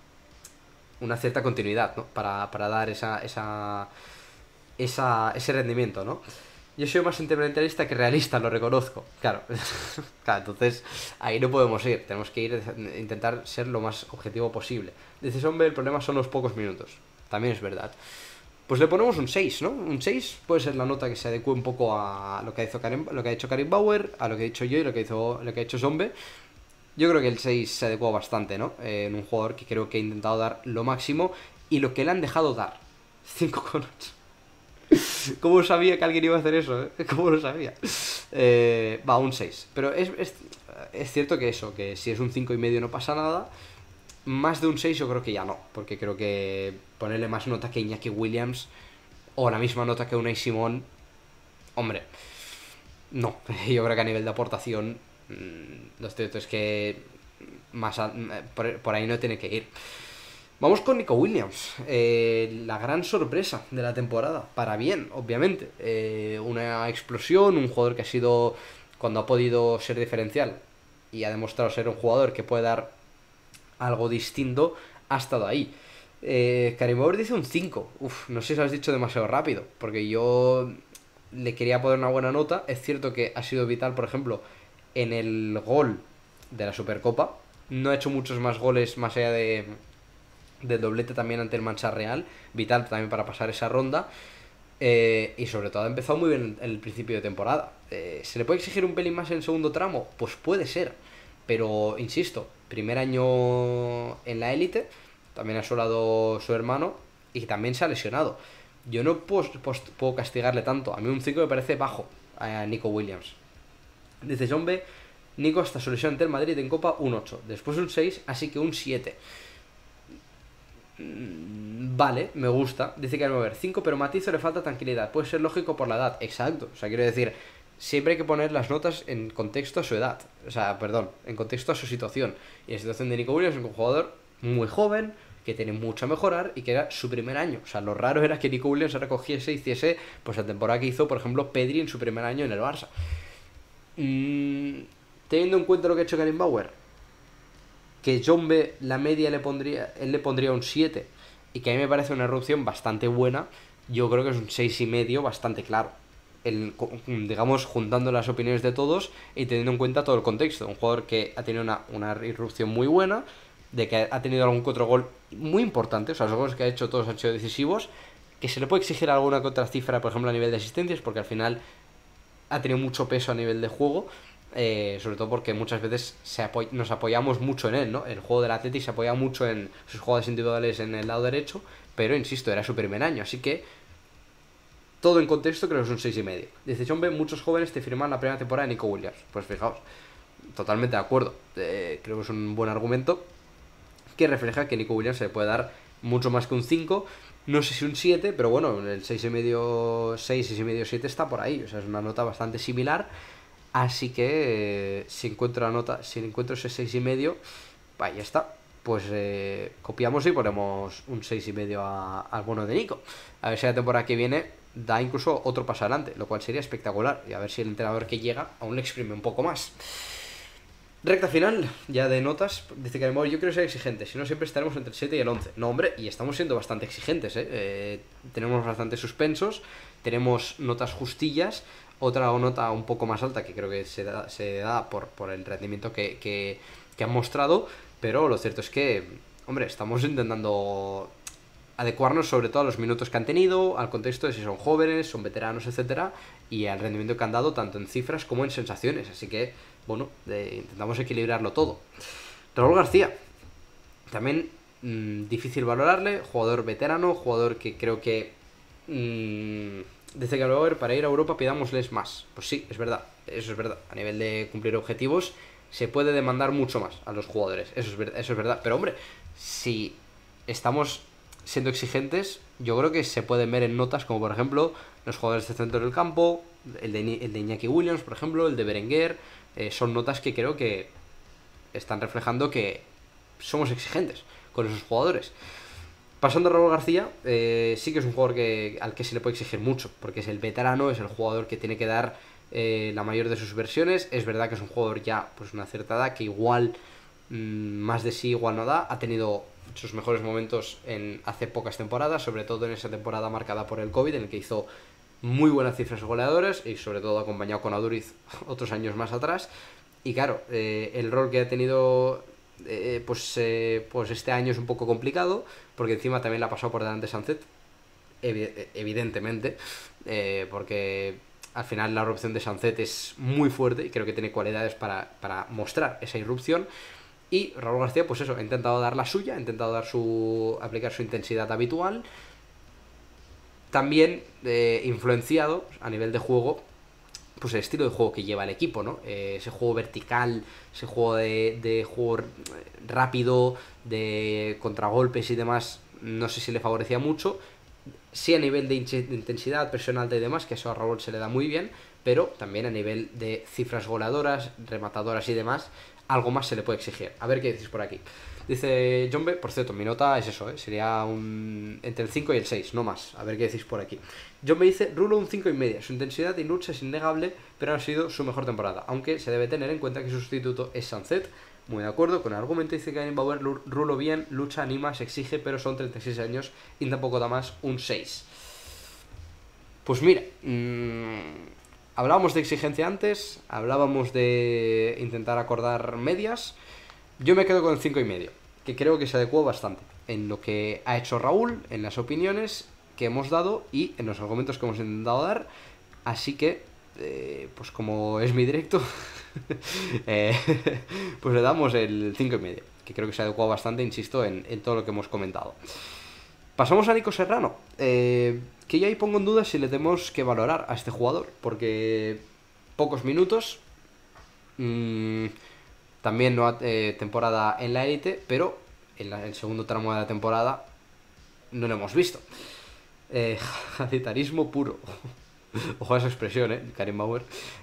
una cierta continuidad, ¿no? Para, para dar esa, esa, esa, ese rendimiento, ¿no? Yo soy más sentimentalista que realista, lo reconozco. Claro, claro, entonces ahí no podemos ir. Tenemos que ir intentar ser lo más objetivo posible. Dices, hombre, el problema son los pocos minutos. También es verdad. Pues le ponemos un seis, ¿no? Un seis puede ser la nota que se adecue un poco a lo que, hizo Karim, lo que ha hecho Karim Bauer, a lo que he dicho yo y lo que, hizo, lo que ha hecho Zombe. Yo creo que el seis se adecuó bastante, ¿no? Eh, en un jugador que creo que ha intentado dar lo máximo y lo que le han dejado dar. cinco coma ocho. ¿Cómo sabía que alguien iba a hacer eso? ¿Eh? ¿Cómo lo sabía? Eh, va, un seis. Pero es, es, es cierto que eso, que si es un cinco y medio no pasa nada. Más de un seis yo creo que ya no, porque creo que ponerle más nota que Iñaki Williams o la misma nota que Unai Simón, hombre, no. Yo creo que a nivel de aportación, lo cierto es que más a, por, por ahí no tiene que ir. Vamos con Nico Williams, eh, la gran sorpresa de la temporada, para bien, obviamente. Eh, una explosión, un jugador que ha sido, cuando ha podido ser diferencial y ha demostrado ser un jugador que puede dar algo distinto, ha estado ahí. Eh, Karim Bauer dice un cinco. Uf, no sé si lo has dicho demasiado rápido, porque yo le quería poner una buena nota. Es cierto que ha sido vital, por ejemplo, en el gol de la Supercopa. No ha hecho muchos más goles más allá de del doblete también ante el Mancha Real. Vital también para pasar esa ronda. Eh, y sobre todo ha empezado muy bien el principio de temporada. Eh, ¿Se le puede exigir un pelín más en el segundo tramo? Pues puede ser. Pero, insisto, primer año en la élite, también ha solado su hermano y también se ha lesionado. Yo no puedo, puedo castigarle tanto. A mí un cinco me parece bajo a Nico Williams. Dice John B. Nico hasta su lesión ante el Madrid en Copa un ocho. Después un seis, así que un siete. Vale, me gusta. Dice que al ver cinco, pero Matizo le falta tranquilidad. Puede ser lógico por la edad. Exacto. O sea, quiero decir, siempre hay que poner las notas en contexto a su edad. O sea, perdón, en contexto a su situación. Y la situación de Nico Williams es un jugador muy joven, que tiene mucho a mejorar y que era su primer año. O sea, lo raro era que Nico Williams se recogiese y hiciese pues la temporada que hizo, por ejemplo, Pedri en su primer año en el Barça. Mm, teniendo en cuenta lo que ha hecho Karim Bauer, que John B, la media le pondría, él le pondría un siete, y que a mí me parece una erupción bastante buena, yo creo que es un seis y medio bastante claro. El, digamos, juntando las opiniones de todos y teniendo en cuenta todo el contexto. Un jugador que ha tenido una, una irrupción muy buena, de que ha tenido algún que otro gol muy importante, o sea, los goles que ha hecho todos han sido decisivos, que se le puede exigir alguna que otra cifra, por ejemplo, a nivel de asistencias, porque al final ha tenido mucho peso a nivel de juego, eh, sobre todo porque muchas veces se apoy- nos apoyamos mucho en él, ¿no? El juego del Atleti se apoya mucho en sus jugadas individuales en el lado derecho, pero insisto, era su primer año, así que todo en contexto creo que es un seis y medio. Dice John B, muchos jóvenes te firman la primera temporada de Nico Williams. Pues fijaos, totalmente de acuerdo. Eh, creo que es un buen argumento que refleja que Nico Williams se le puede dar mucho más que un cinco. No sé si un siete, pero bueno, el seis y medio, seis, seis y medio, siete está por ahí. O sea, es una nota bastante similar. Así que eh, si encuentro la nota, si encuentro ese seis y medio, pues ya está. Pues eh, copiamos y ponemos un seis y medio a- al bono de Nico. A ver si la temporada que viene da incluso otro paso adelante, lo cual sería espectacular. Y a ver si el entrenador que llega aún le exprime un poco más. Recta final, ya de notas. Dice que yo quiero ser exigente, si no siempre estaremos entre el siete y el once. No, hombre, y estamos siendo bastante exigentes, ¿eh? Eh, tenemos bastantes suspensos, tenemos notas justillas. otra nota un poco más alta que creo que se da, se da por, por el rendimiento que, que, que han mostrado, pero lo cierto es que, hombre, estamos intentando adecuarnos sobre todo a los minutos que han tenido, al contexto de si son jóvenes, son veteranos, etcétera, y al rendimiento que han dado tanto en cifras como en sensaciones. Así que, bueno, eh, intentamos equilibrarlo todo. Raúl García, también mmm, difícil valorarle, jugador veterano, jugador que creo que mmm, desde que lo para ir a Europa pidámosles más. Pues sí, es verdad, eso es verdad. A nivel de cumplir objetivos se puede demandar mucho más a los jugadores, eso es verdad, eso es verdad. Pero hombre, si estamos siendo exigentes, yo creo que se pueden ver en notas como por ejemplo los jugadores de centro del campo, el de, el de Iñaki Williams, por ejemplo, el de Berenguer, eh, son notas que creo que están reflejando que somos exigentes con esos jugadores. Pasando a Raúl García, eh, sí que es un jugador que, al que se le puede exigir mucho, porque es el veterano, es el jugador que tiene que dar eh, la mayor de sus versiones. Es verdad que es un jugador ya pues una cierta edad, que igual mmm, más de sí igual no da. Ha tenido sus mejores momentos en hace pocas temporadas, sobre todo en esa temporada marcada por el COVID, en el que hizo muy buenas cifras goleadoras y sobre todo acompañado con Aduriz otros años más atrás. Y claro, eh, el rol que ha tenido eh, pues, eh, pues este año es un poco complicado, porque encima también la ha pasado por delante Sancet, evi evidentemente, eh, porque al final la erupción de Sancet es muy fuerte y creo que tiene cualidades para, para mostrar esa irrupción. Y Raúl García, pues eso, ha intentado dar la suya, ha intentado dar su aplicar su intensidad habitual, también eh, influenciado a nivel de juego pues el estilo de juego que lleva el equipo, ¿no? Eh, ese juego vertical, ese juego de, de juego rápido, de contragolpes y demás, no sé si le favorecía mucho. Sí a nivel de intensidad, presión alta y demás, que eso a Raúl se le da muy bien, pero también a nivel de cifras goleadoras, rematadoras y demás, algo más se le puede exigir. A ver qué decís por aquí. Dice John B, por cierto, mi nota es eso, ¿eh? Sería un entre el cinco y el seis, no más. A ver qué decís por aquí. John B dice, Rulo un cinco y media. Su intensidad y lucha es innegable, pero ha sido su mejor temporada. Aunque se debe tener en cuenta que su sustituto es Sancet. Muy de acuerdo con el argumento. Dice que Bauer, Rulo bien, lucha, anima, se exige, pero son treinta y seis años y tampoco da más un seis. Pues mira, mmm, hablábamos de exigencia antes, hablábamos de intentar acordar medias. Yo me quedo con el cinco y medio, que creo que se adecuó bastante en lo que ha hecho Raúl, en las opiniones que hemos dado y en los argumentos que hemos intentado dar. Así que, eh, pues como es mi directo, eh, pues le damos el cinco y medio, que creo que se adecuó bastante, insisto, en, en todo lo que hemos comentado. Pasamos a Nico Serrano, eh, que ya ahí pongo en duda si le tenemos que valorar a este jugador, porque pocos minutos, mmm, también no eh, temporada en la élite, pero en la, el segundo tramo de la temporada no lo hemos visto. Eh, Jacitarismo puro. Ojo a esa expresión, ¿eh? Karim Bauer.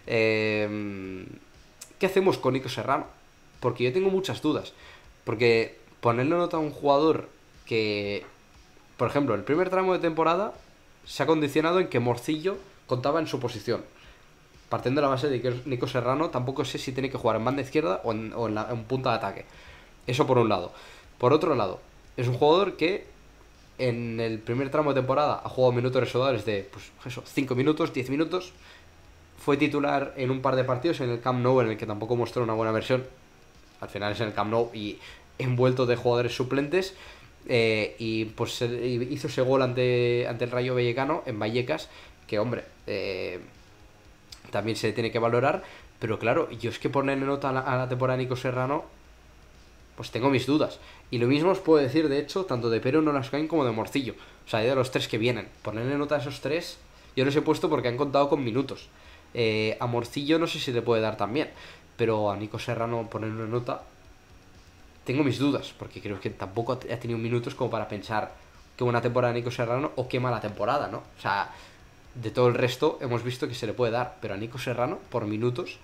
Eh, ¿Qué hacemos con Nico Serrano? Porque yo tengo muchas dudas. Porque ponerle nota a un jugador que, por ejemplo, el primer tramo de temporada se ha condicionado en que Morcillo contaba en su posición. Partiendo de la base de que Nico Serrano tampoco sé si tiene que jugar en banda izquierda o en, o en, la, en punta de ataque. Eso por un lado. Por otro lado, es un jugador que en el primer tramo de temporada ha jugado minutos resonadores de, pues eso, cinco minutos, diez minutos. Fue titular en un par de partidos en el Camp Nou, en el que tampoco mostró una buena versión. Al final es en el Camp Nou y envuelto de jugadores suplentes. Eh, y pues hizo ese gol ante, ante el Rayo Vallecano en Vallecas, que hombre, eh, también se tiene que valorar. Pero claro, yo es que ponerle nota a la, a la temporada de Nico Serrano, pues tengo mis dudas. Y lo mismo os puedo decir, de hecho, tanto de Pero Nolascoin como de Morcillo. O sea, de los tres que vienen. Ponerle nota a esos tres, yo los he puesto porque han contado con minutos. Eh, a Morcillo no sé si le puede dar también, pero a Nico Serrano ponerle nota, tengo mis dudas, porque creo que tampoco ha tenido minutos como para pensar qué buena temporada de Nico Serrano o qué mala temporada, ¿no? O sea, de todo el resto hemos visto que se le puede dar, pero a Nico Serrano, por minutos,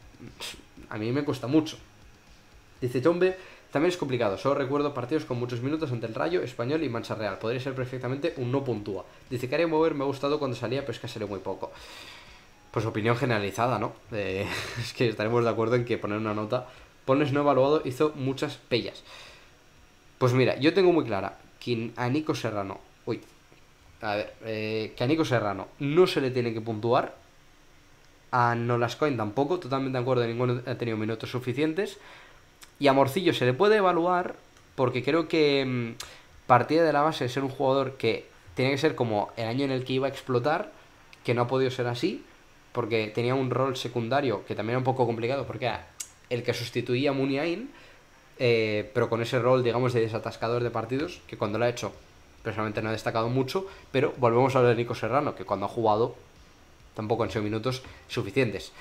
a mí me cuesta mucho. Dice Tombe, también es complicado, solo recuerdo partidos con muchos minutos ante el Rayo, Español y Mancha Real. Podría ser perfectamente un no puntúa. Dice que Karim Bauer me ha gustado cuando salía, pero es que salió muy poco. Pues opinión generalizada, ¿no? Eh, es que estaremos de acuerdo en que poner una nota. Pones no evaluado hizo muchas pellas. Pues mira, yo tengo muy clara que a Nico Serrano... Uy, a ver, eh, que a Nico Serrano no se le tiene que puntuar A Nolascoin tampoco, totalmente de acuerdo, ninguno ha tenido minutos suficientes. Y a Morcillo se le puede evaluar porque creo que mmm, partía de la base de ser un jugador que tenía que ser como el año en el que iba a explotar, que no ha podido ser así, porque tenía un rol secundario que también era un poco complicado, porque era el que sustituía a Muniain, eh, pero con ese rol, digamos, de desatascador de partidos, que cuando lo ha hecho, personalmente no ha destacado mucho, pero volvemos a hablar de Nico Serrano, que cuando ha jugado tampoco han sido minutos suficientes.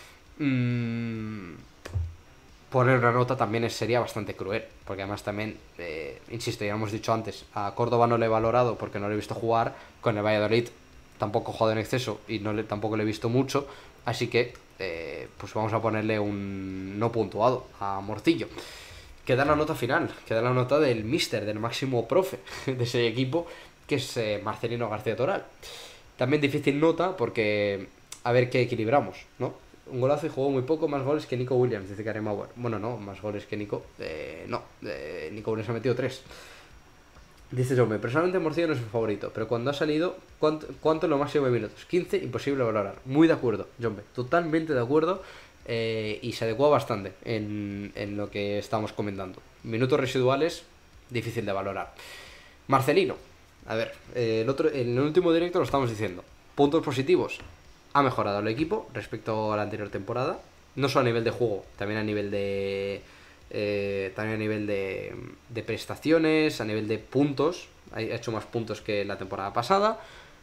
Mm, poner una nota también sería bastante cruel, porque además también, eh, insisto, ya hemos dicho antes, a Córdoba no le he valorado porque no le he visto jugar, con el Valladolid tampoco he jugado en exceso y no le, tampoco le he visto mucho, así que eh, pues vamos a ponerle un no puntuado a Morcillo. Queda la nota final, queda la nota del míster, del máximo profe de ese equipo, que es eh, Marcelino García Toral. También difícil nota porque a ver qué equilibramos, ¿no? Un golazo y jugó muy poco, más goles que Nico Williams, dice Karen Mauer. Bueno, no, más goles que Nico. Eh, no, eh, Nico Williams ha metido tres. Dice Jaume, personalmente Morcillo no es mi favorito, pero cuando ha salido, ¿cuánto, cuánto es lo máximo de minutos? quince, imposible valorar. Muy de acuerdo, Jaume, totalmente de acuerdo. Eh, y se adecua bastante en, en lo que estamos comentando. Minutos residuales, difícil de valorar. Marcelino, a ver, eh, el otro, en el último directo lo estamos diciendo. Puntos positivos. Ha mejorado el equipo respecto a la anterior temporada. No solo a nivel de juego, también a nivel de. Eh, también a nivel de, de prestaciones, a nivel de puntos. Ha hecho más puntos que la temporada pasada.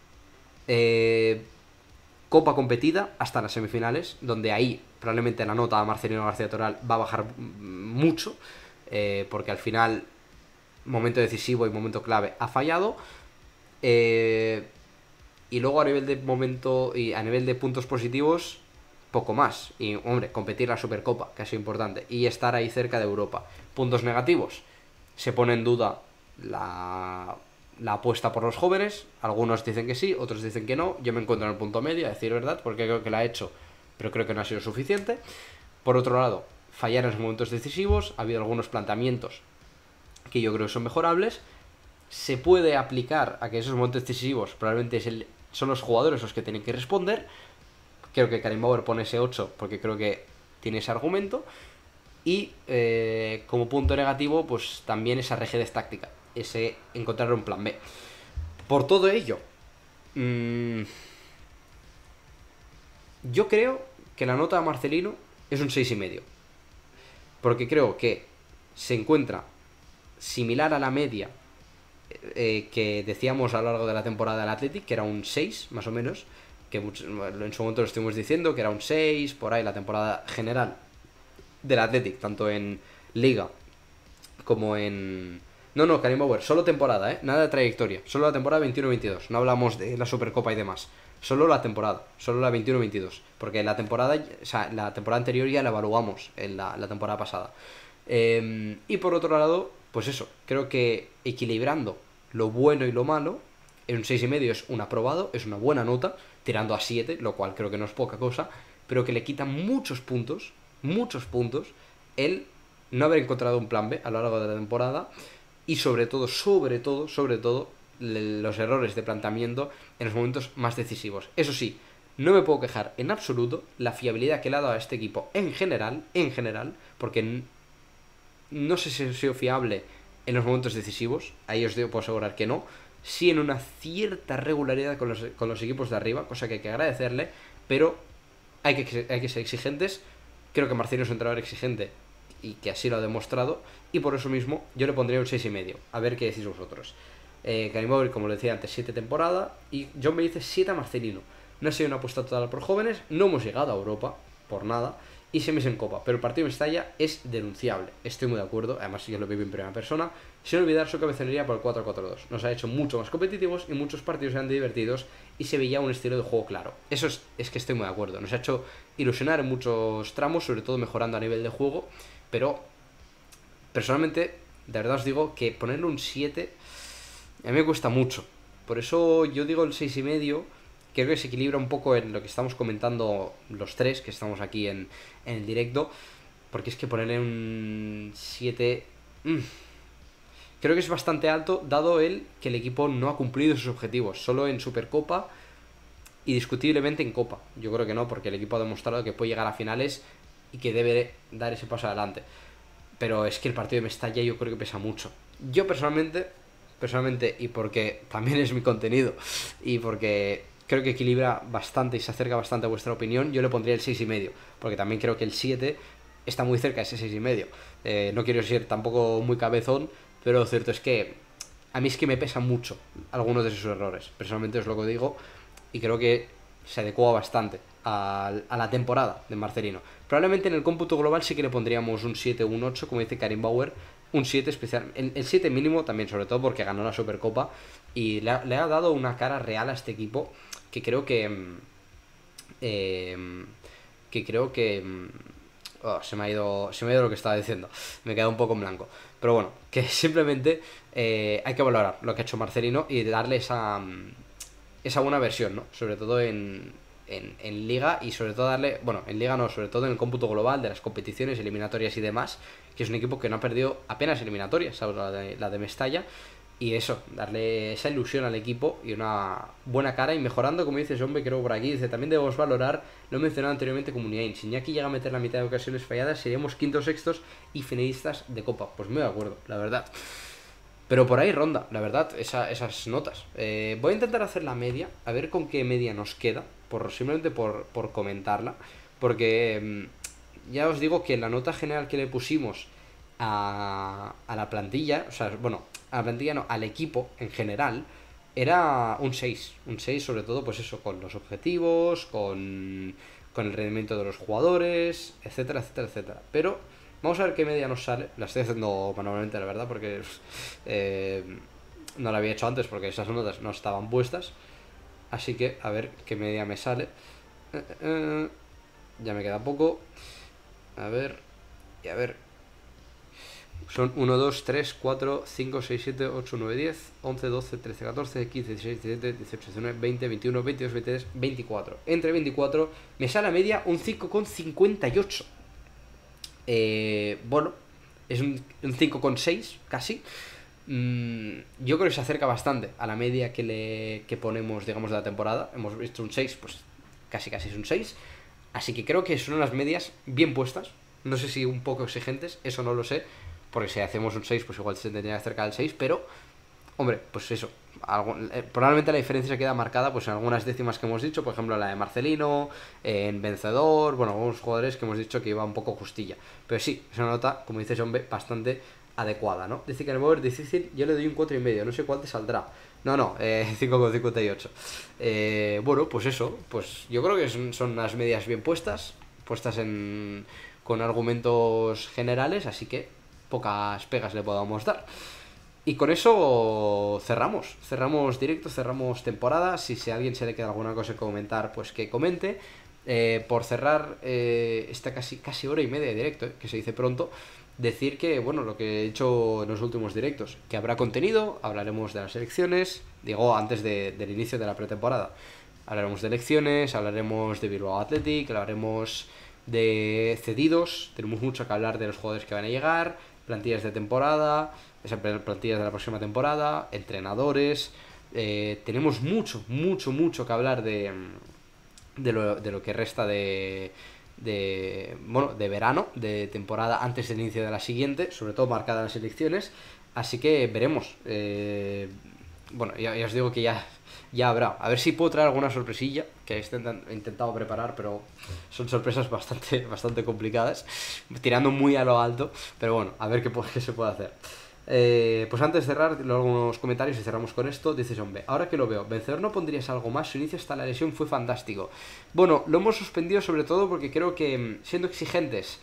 Eh, Copa competida hasta las semifinales, donde ahí probablemente la nota a Marcelino García Toral va a bajar mucho, eh, porque al final, momento decisivo y momento clave, ha fallado. Eh, y luego a nivel de momento y a nivel de puntos positivos, poco más. Y hombre, competir la Supercopa, que ha sido importante, y estar ahí cerca de Europa. Puntos negativos, se pone en duda la, la apuesta por los jóvenes. Algunos dicen que sí, otros dicen que no. Yo me encuentro en el punto medio, a decir verdad, porque creo que la ha hecho, pero creo que no ha sido suficiente. Por otro lado, fallar en los momentos decisivos. Ha habido algunos planteamientos que yo creo que son mejorables. Se puede aplicar a que esos momentos decisivos probablemente es el, son los jugadores los que tienen que responder. Creo que Karim Bauer pone ese ocho porque creo que tiene ese argumento. Y eh, como punto negativo, pues también esa rigidez táctica, ese encontrar un plan B. Por todo ello, mmm, yo creo que la nota de Marcelino es un seis y medio, porque creo que se encuentra similar a la media eh, que decíamos a lo largo de la temporada del Athletic, que era un seis más o menos, que en su momento lo estuvimos diciendo, que era un seis, por ahí la temporada general del Athletic, tanto en Liga como en... No, no, Karim Bauer, solo temporada, ¿eh? Nada de trayectoria, solo la temporada veintiuno veintidós, no hablamos de la Supercopa y demás. Solo la temporada, solo la veintiuno veintidós, porque la temporada, o sea, la temporada anterior ya la evaluamos en la, la temporada pasada. Eh, y por otro lado, pues eso, creo que equilibrando lo bueno y lo malo, en un seis y medio es un aprobado, es una buena nota, tirando a siete, lo cual creo que no es poca cosa, pero que le quita muchos puntos, muchos puntos, el no haber encontrado un plan B a lo largo de la temporada y sobre todo, sobre todo, sobre todo, los errores de planteamiento en los momentos más decisivos. Eso sí, no me puedo quejar en absoluto la fiabilidad que le ha dado a este equipo en general, en general, porque no sé si ha sido fiable en los momentos decisivos, ahí os puedo asegurar que no, sí en una cierta regularidad con los, con los equipos de arriba, cosa que hay que agradecerle, pero hay que, hay que ser exigentes. Creo que Marcelino es un entrenador exigente y que así lo ha demostrado, y por eso mismo yo le pondría un seis y medio, a ver qué decís vosotros. eh, Karim Bauer, como lo decía antes, siete temporadas, y John me dice siete a Marcelino. No ha sido una apuesta total por jóvenes, no hemos llegado a Europa por nada, y semis en Copa, pero el partido en Mestalla es denunciable, estoy muy de acuerdo, además yo lo vivo en primera persona, sin olvidar su cabezonería por el cuatro cuatro dos, nos ha hecho mucho más competitivos y muchos partidos eran divertidos y se veía un estilo de juego claro, eso es, es que estoy muy de acuerdo, nos ha hecho ilusionar en muchos tramos, sobre todo mejorando a nivel de juego, pero personalmente, de verdad os digo que ponerle un siete a mí me cuesta mucho, por eso yo digo el seis y medio. Creo que se equilibra un poco en lo que estamos comentando los tres, que estamos aquí en, en el directo, porque es que ponerle un siete... Mmm, creo que es bastante alto, dado el que el equipo no ha cumplido sus objetivos, solo en Supercopa y discutiblemente en Copa. Yo creo que no, porque el equipo ha demostrado que puede llegar a finales y que debe dar ese paso adelante. Pero es que el partido de Mestalla yo creo que pesa mucho. Yo personalmente, personalmente, y porque también es mi contenido, y porque creo que equilibra bastante y se acerca bastante a vuestra opinión, yo le pondría el seis y medio, porque también creo que el siete está muy cerca de ese seis y medio. Eh, no quiero ser tampoco muy cabezón, pero lo cierto es que a mí es que me pesa mucho algunos de sus errores. Personalmente es lo que digo, y creo que se adecua bastante a, a la temporada de Marcelino. Probablemente en el cómputo global sí que le pondríamos un siete o un ocho, como dice Karim Bauer, un siete especial, el, el siete mínimo también, sobre todo porque ganó la Supercopa y le ha, le ha dado una cara real a este equipo que creo que eh, que creo que oh, se me ha ido se me ha ido lo que estaba diciendo, me he quedado un poco en blanco, pero bueno, que simplemente eh, hay que valorar lo que ha hecho Marcelino y darle esa esa buena versión, ¿no? Sobre todo en En, en Liga y sobre todo darle, bueno, en Liga no, sobre todo en el cómputo global de las competiciones eliminatorias y demás, que es un equipo que no ha perdido apenas eliminatorias, ¿sabes? La de, la de Mestalla, y eso, darle esa ilusión al equipo y una buena cara y mejorando, como dice Hombre, creo por aquí, dice, también debemos valorar, lo he mencionado anteriormente, Comunidad. Si Iñaki llega a meter la mitad de ocasiones falladas, seríamos quintos, sextos y finalistas de Copa. Pues muy de acuerdo, la verdad. Pero por ahí ronda, la verdad, esa, esas notas. Eh, voy a intentar hacer la media, a ver con qué media nos queda, por simplemente por, por comentarla, porque mmm, ya os digo que la nota general que le pusimos a, a la plantilla, o sea, bueno, a la plantilla no, al equipo en general, era un seis, un seis sobre todo, pues eso, con los objetivos, con, con el rendimiento de los jugadores, etcétera, etcétera, etcétera. Pero vamos a ver qué media nos sale. La estoy haciendo manualmente, la verdad, porque eh, no la había hecho antes porque esas notas no estaban puestas. Así que a ver qué media me sale. Eh, eh, ya me queda poco. A ver. Y a ver. Son uno, dos, tres, cuatro, cinco, seis, siete, ocho, nueve, diez, once, doce, trece, catorce, quince, dieciséis, diecisiete, dieciocho, diecinueve, veinte, veintiuno, veintidós, veintitrés, veinticuatro. Entre veinticuatro me sale a media un cinco coma cincuenta y ocho. Eh, bueno, es un, un cinco coma seis casi. Mm, yo creo que se acerca bastante a la media que le que ponemos, digamos, de la temporada. Hemos visto un seis, pues casi casi es un seis. Así que creo que son unas medias bien puestas. No sé si un poco exigentes, eso no lo sé. Porque si hacemos un seis, pues igual se tendría que acercar al seis. Pero, hombre, pues eso. Algo, eh, probablemente la diferencia se queda marcada pues en algunas décimas que hemos dicho, por ejemplo la de Marcelino, eh, en Vencedor, bueno, algunos jugadores que hemos dicho que iba un poco justilla, pero sí, es una nota, como dice John B, bastante adecuada, ¿no? Dice que el mover difícil, yo le doy un cuatro y medio, no sé cuál te saldrá. No, no, eh, cinco coma cincuenta y ocho. Eh, bueno, pues eso, pues yo creo que son, son unas medias bien puestas, puestas en con argumentos generales, así que pocas pegas le podamos dar. Y con eso cerramos, cerramos directo, cerramos temporada. Si, si a alguien se le queda alguna cosa que comentar, pues que comente. Eh, por cerrar eh, esta casi, casi hora y media de directo, eh, que se dice pronto, decir que, bueno, lo que he hecho en los últimos directos, que habrá contenido, hablaremos de las elecciones, digo, antes de, del inicio de la pretemporada. Hablaremos de elecciones, hablaremos de Bilbao Athletic, hablaremos de cedidos, tenemos mucho que hablar de los jugadores que van a llegar, plantillas de temporada, esas plantillas de la próxima temporada, entrenadores, eh, tenemos mucho, mucho, mucho que hablar de, de, lo, de lo que resta de, de, bueno, de verano, de temporada antes del inicio de la siguiente, sobre todo marcadas las elecciones, así que veremos. Eh, bueno, ya, ya os digo que ya, ya habrá. A ver si puedo traer alguna sorpresilla, que he intentado preparar, pero son sorpresas bastante, bastante complicadas, tirando muy a lo alto, pero bueno, a ver qué, qué se puede hacer. Eh, pues antes de cerrar, algunos comentarios y cerramos con esto. Dices, hombre, ahora que lo veo, Vencedor no pondrías algo más, su inicio hasta la lesión fue fantástico. Bueno, lo hemos suspendido sobre todo porque creo que siendo exigentes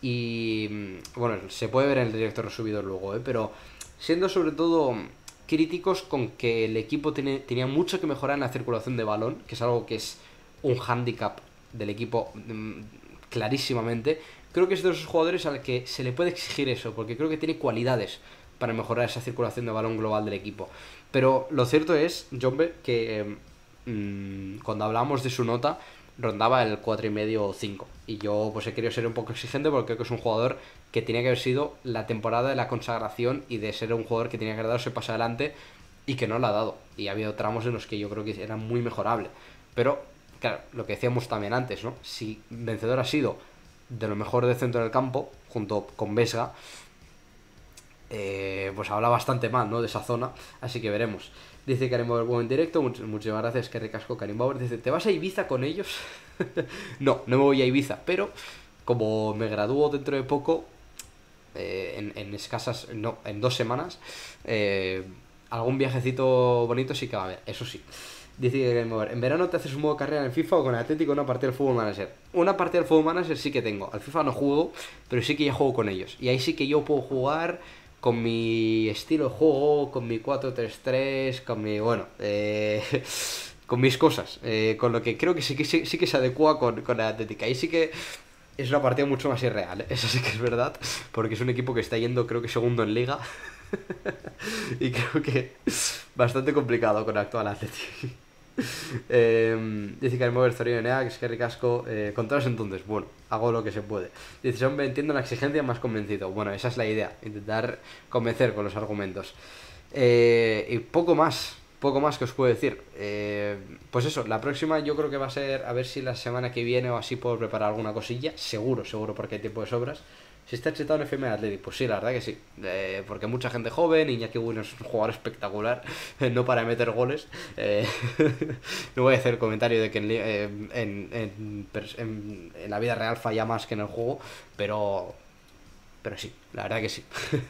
y, bueno, se puede ver en el directo resubido luego, ¿eh? Pero siendo sobre todo críticos con que el equipo tiene, tenía mucho que mejorar en la circulación de balón, que es algo que es un hándicap del equipo mmm, clarísimamente. Creo que es de esos jugadores al que se le puede exigir eso, porque creo que tiene cualidades para mejorar esa circulación de balón global del equipo. Pero lo cierto es, Jombe, que mmm, cuando hablamos de su nota rondaba el cuatro y medio o cinco. Y yo pues he querido ser un poco exigente porque creo que es un jugador que tenía que haber sido la temporada de la consagración y de ser un jugador que tenía que haber dado ese paso adelante y que no lo ha dado. Y ha habido tramos en los que yo creo que era muy mejorable. pero, claro, lo que decíamos también antes, ¿no? Si vencedor ha sido de lo mejor del centro del campo, junto con Vesga, eh, pues habla bastante mal, ¿no? De esa zona, así que veremos. Dice Karim Bauer, buen directo, much muchísimas gracias, que ricasco Karim Bauer. Dice, ¿te vas a Ibiza con ellos? No, no me voy a Ibiza, pero como me gradúo dentro de poco, eh, en, en escasas, no, en dos semanas, eh, algún viajecito bonito sí que va a haber, eso sí. Dice que en verano te haces un modo carrera en FIFA o con el Atlético una partida del Fútbol Manager. Una partida del Fútbol Manager sí que tengo. Al FIFA no juego, pero sí que ya juego con ellos. Y ahí sí que yo puedo jugar con mi estilo de juego, con mi cuatro tres tres, con mi, bueno, eh, con mis cosas. Eh, con lo que creo que sí que, sí, sí que se adecua con, con el Atlético. Ahí sí que es una partida mucho más irreal, ¿eh? Eso sí que es verdad, porque es un equipo que está yendo, creo que segundo en liga. Y creo que bastante complicado con el actual Atlético. Eh, dice que el mover Zorio N A, que es que ricasco. Eh, contaros entonces, bueno, hago lo que se puede. Dice, hombre, entiendo la exigencia, más convencido. Bueno, esa es la idea, intentar convencer con los argumentos. Eh, y poco más, poco más que os puedo decir. Eh, pues eso, la próxima yo creo que va a ser, a ver si la semana que viene o así puedo preparar alguna cosilla. Seguro, seguro, porque hay tiempo de sobras. Si está chetado en F M Athletic, pues sí, la verdad que sí. Eh, porque mucha gente joven, Iñaki Williams es un jugador espectacular, no para meter goles. Eh, no voy a hacer el comentario de que en, eh, en, en, en, en la vida real falla más que en el juego, pero, pero sí, la verdad que sí.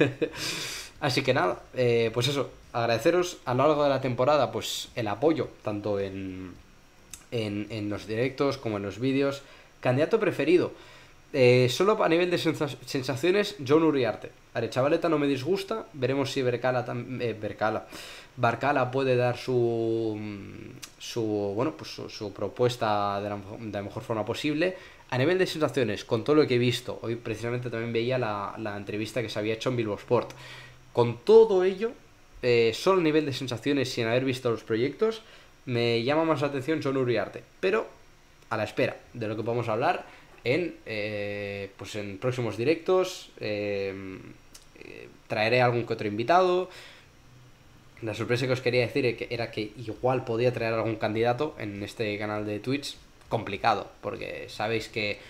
Así que nada, eh, pues eso, agradeceros a lo largo de la temporada pues el apoyo, tanto en, en, en los directos como en los vídeos. Candidato preferido. Eh, solo a nivel de sensaciones, Jon Uriarte. Arechavaleta no me disgusta. Veremos si Bercala, eh, Bercala Barcala puede dar su su bueno pues su, su propuesta de la, de la mejor forma posible. A nivel de sensaciones, con todo lo que he visto, hoy precisamente también veía la, la entrevista que se había hecho en Bilbo Sport. Con todo ello, eh, solo a nivel de sensaciones, sin haber visto los proyectos, me llama más la atención Jon Uriarte. Pero a la espera de lo que podamos hablar en eh, pues en próximos directos. eh, eh, traeré algún que otro invitado. La sorpresa que os quería decir era que igual podía traer algún candidato en este canal de Twitch. Complicado, porque sabéis que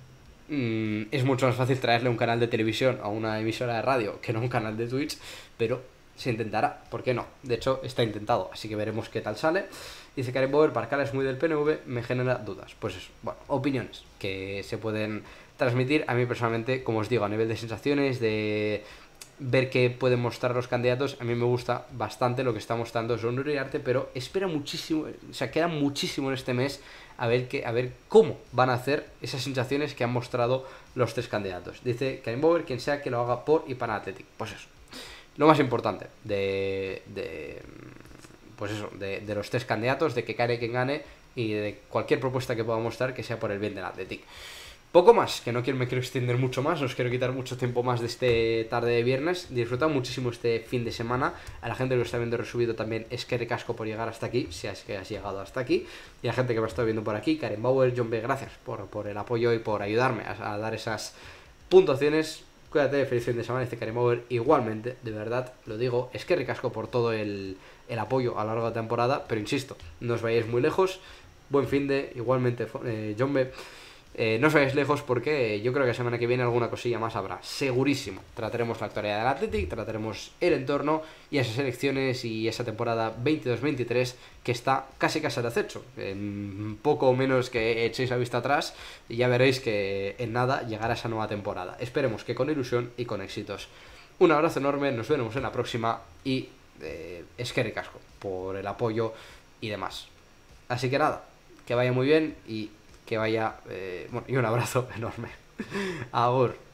mmm, es mucho más fácil traerle un canal de televisión a una emisora de radio que no un canal de Twitch, pero se intentará, ¿por qué no? De hecho, está intentado, así que veremos qué tal sale. Dice Karim Bauer, Barcala es muy del P N V, me genera dudas. Pues eso, bueno, opiniones que se pueden transmitir. A mí personalmente, como os digo, a nivel de sensaciones, de ver qué pueden mostrar los candidatos, a mí me gusta bastante lo que está mostrando Jon Uriarte, pero espera muchísimo, o sea, queda muchísimo en este mes a ver, que, a ver cómo van a hacer esas sensaciones que han mostrado los tres candidatos. Dice Karim Bauer, quien sea que lo haga por y para Athletic. Pues eso, lo más importante de... de pues eso, de, de los tres candidatos, de que gane quien gane y de cualquier propuesta que pueda mostrar que sea por el bien del Athletic. Poco más, que no quiero, me quiero extender mucho más, no os quiero quitar mucho tiempo más de este tarde de viernes. Disfrutad muchísimo este fin de semana. A la gente que lo está viendo resubido también es que ricasco por llegar hasta aquí, si es que has llegado hasta aquí. Y a la gente que me está viendo por aquí, Karim Bauer, John B, gracias por, por el apoyo y por ayudarme a, a dar esas puntuaciones. Cuídate, feliz fin de semana, este Karim Bauer. Igualmente, de verdad, lo digo, es que ricasco por todo el, el apoyo a lo largo de la temporada, pero insisto, no os vayáis muy lejos. Buen fin de, igualmente, eh, John B. Eh, no os vayáis lejos porque yo creo que la semana que viene alguna cosilla más habrá, segurísimo. Trataremos la actualidad del Athletic, trataremos el entorno y esas elecciones y esa temporada veintidós veintitrés que está casi casi de acecho. En poco menos que echéis la vista atrás y ya veréis que en nada llegará esa nueva temporada. Esperemos que con ilusión y con éxitos. Un abrazo enorme, nos veremos en la próxima y eh, es que ricasco por el apoyo y demás. Así que nada, que vaya muy bien y que vaya, eh, bueno, y un abrazo enorme. Agur.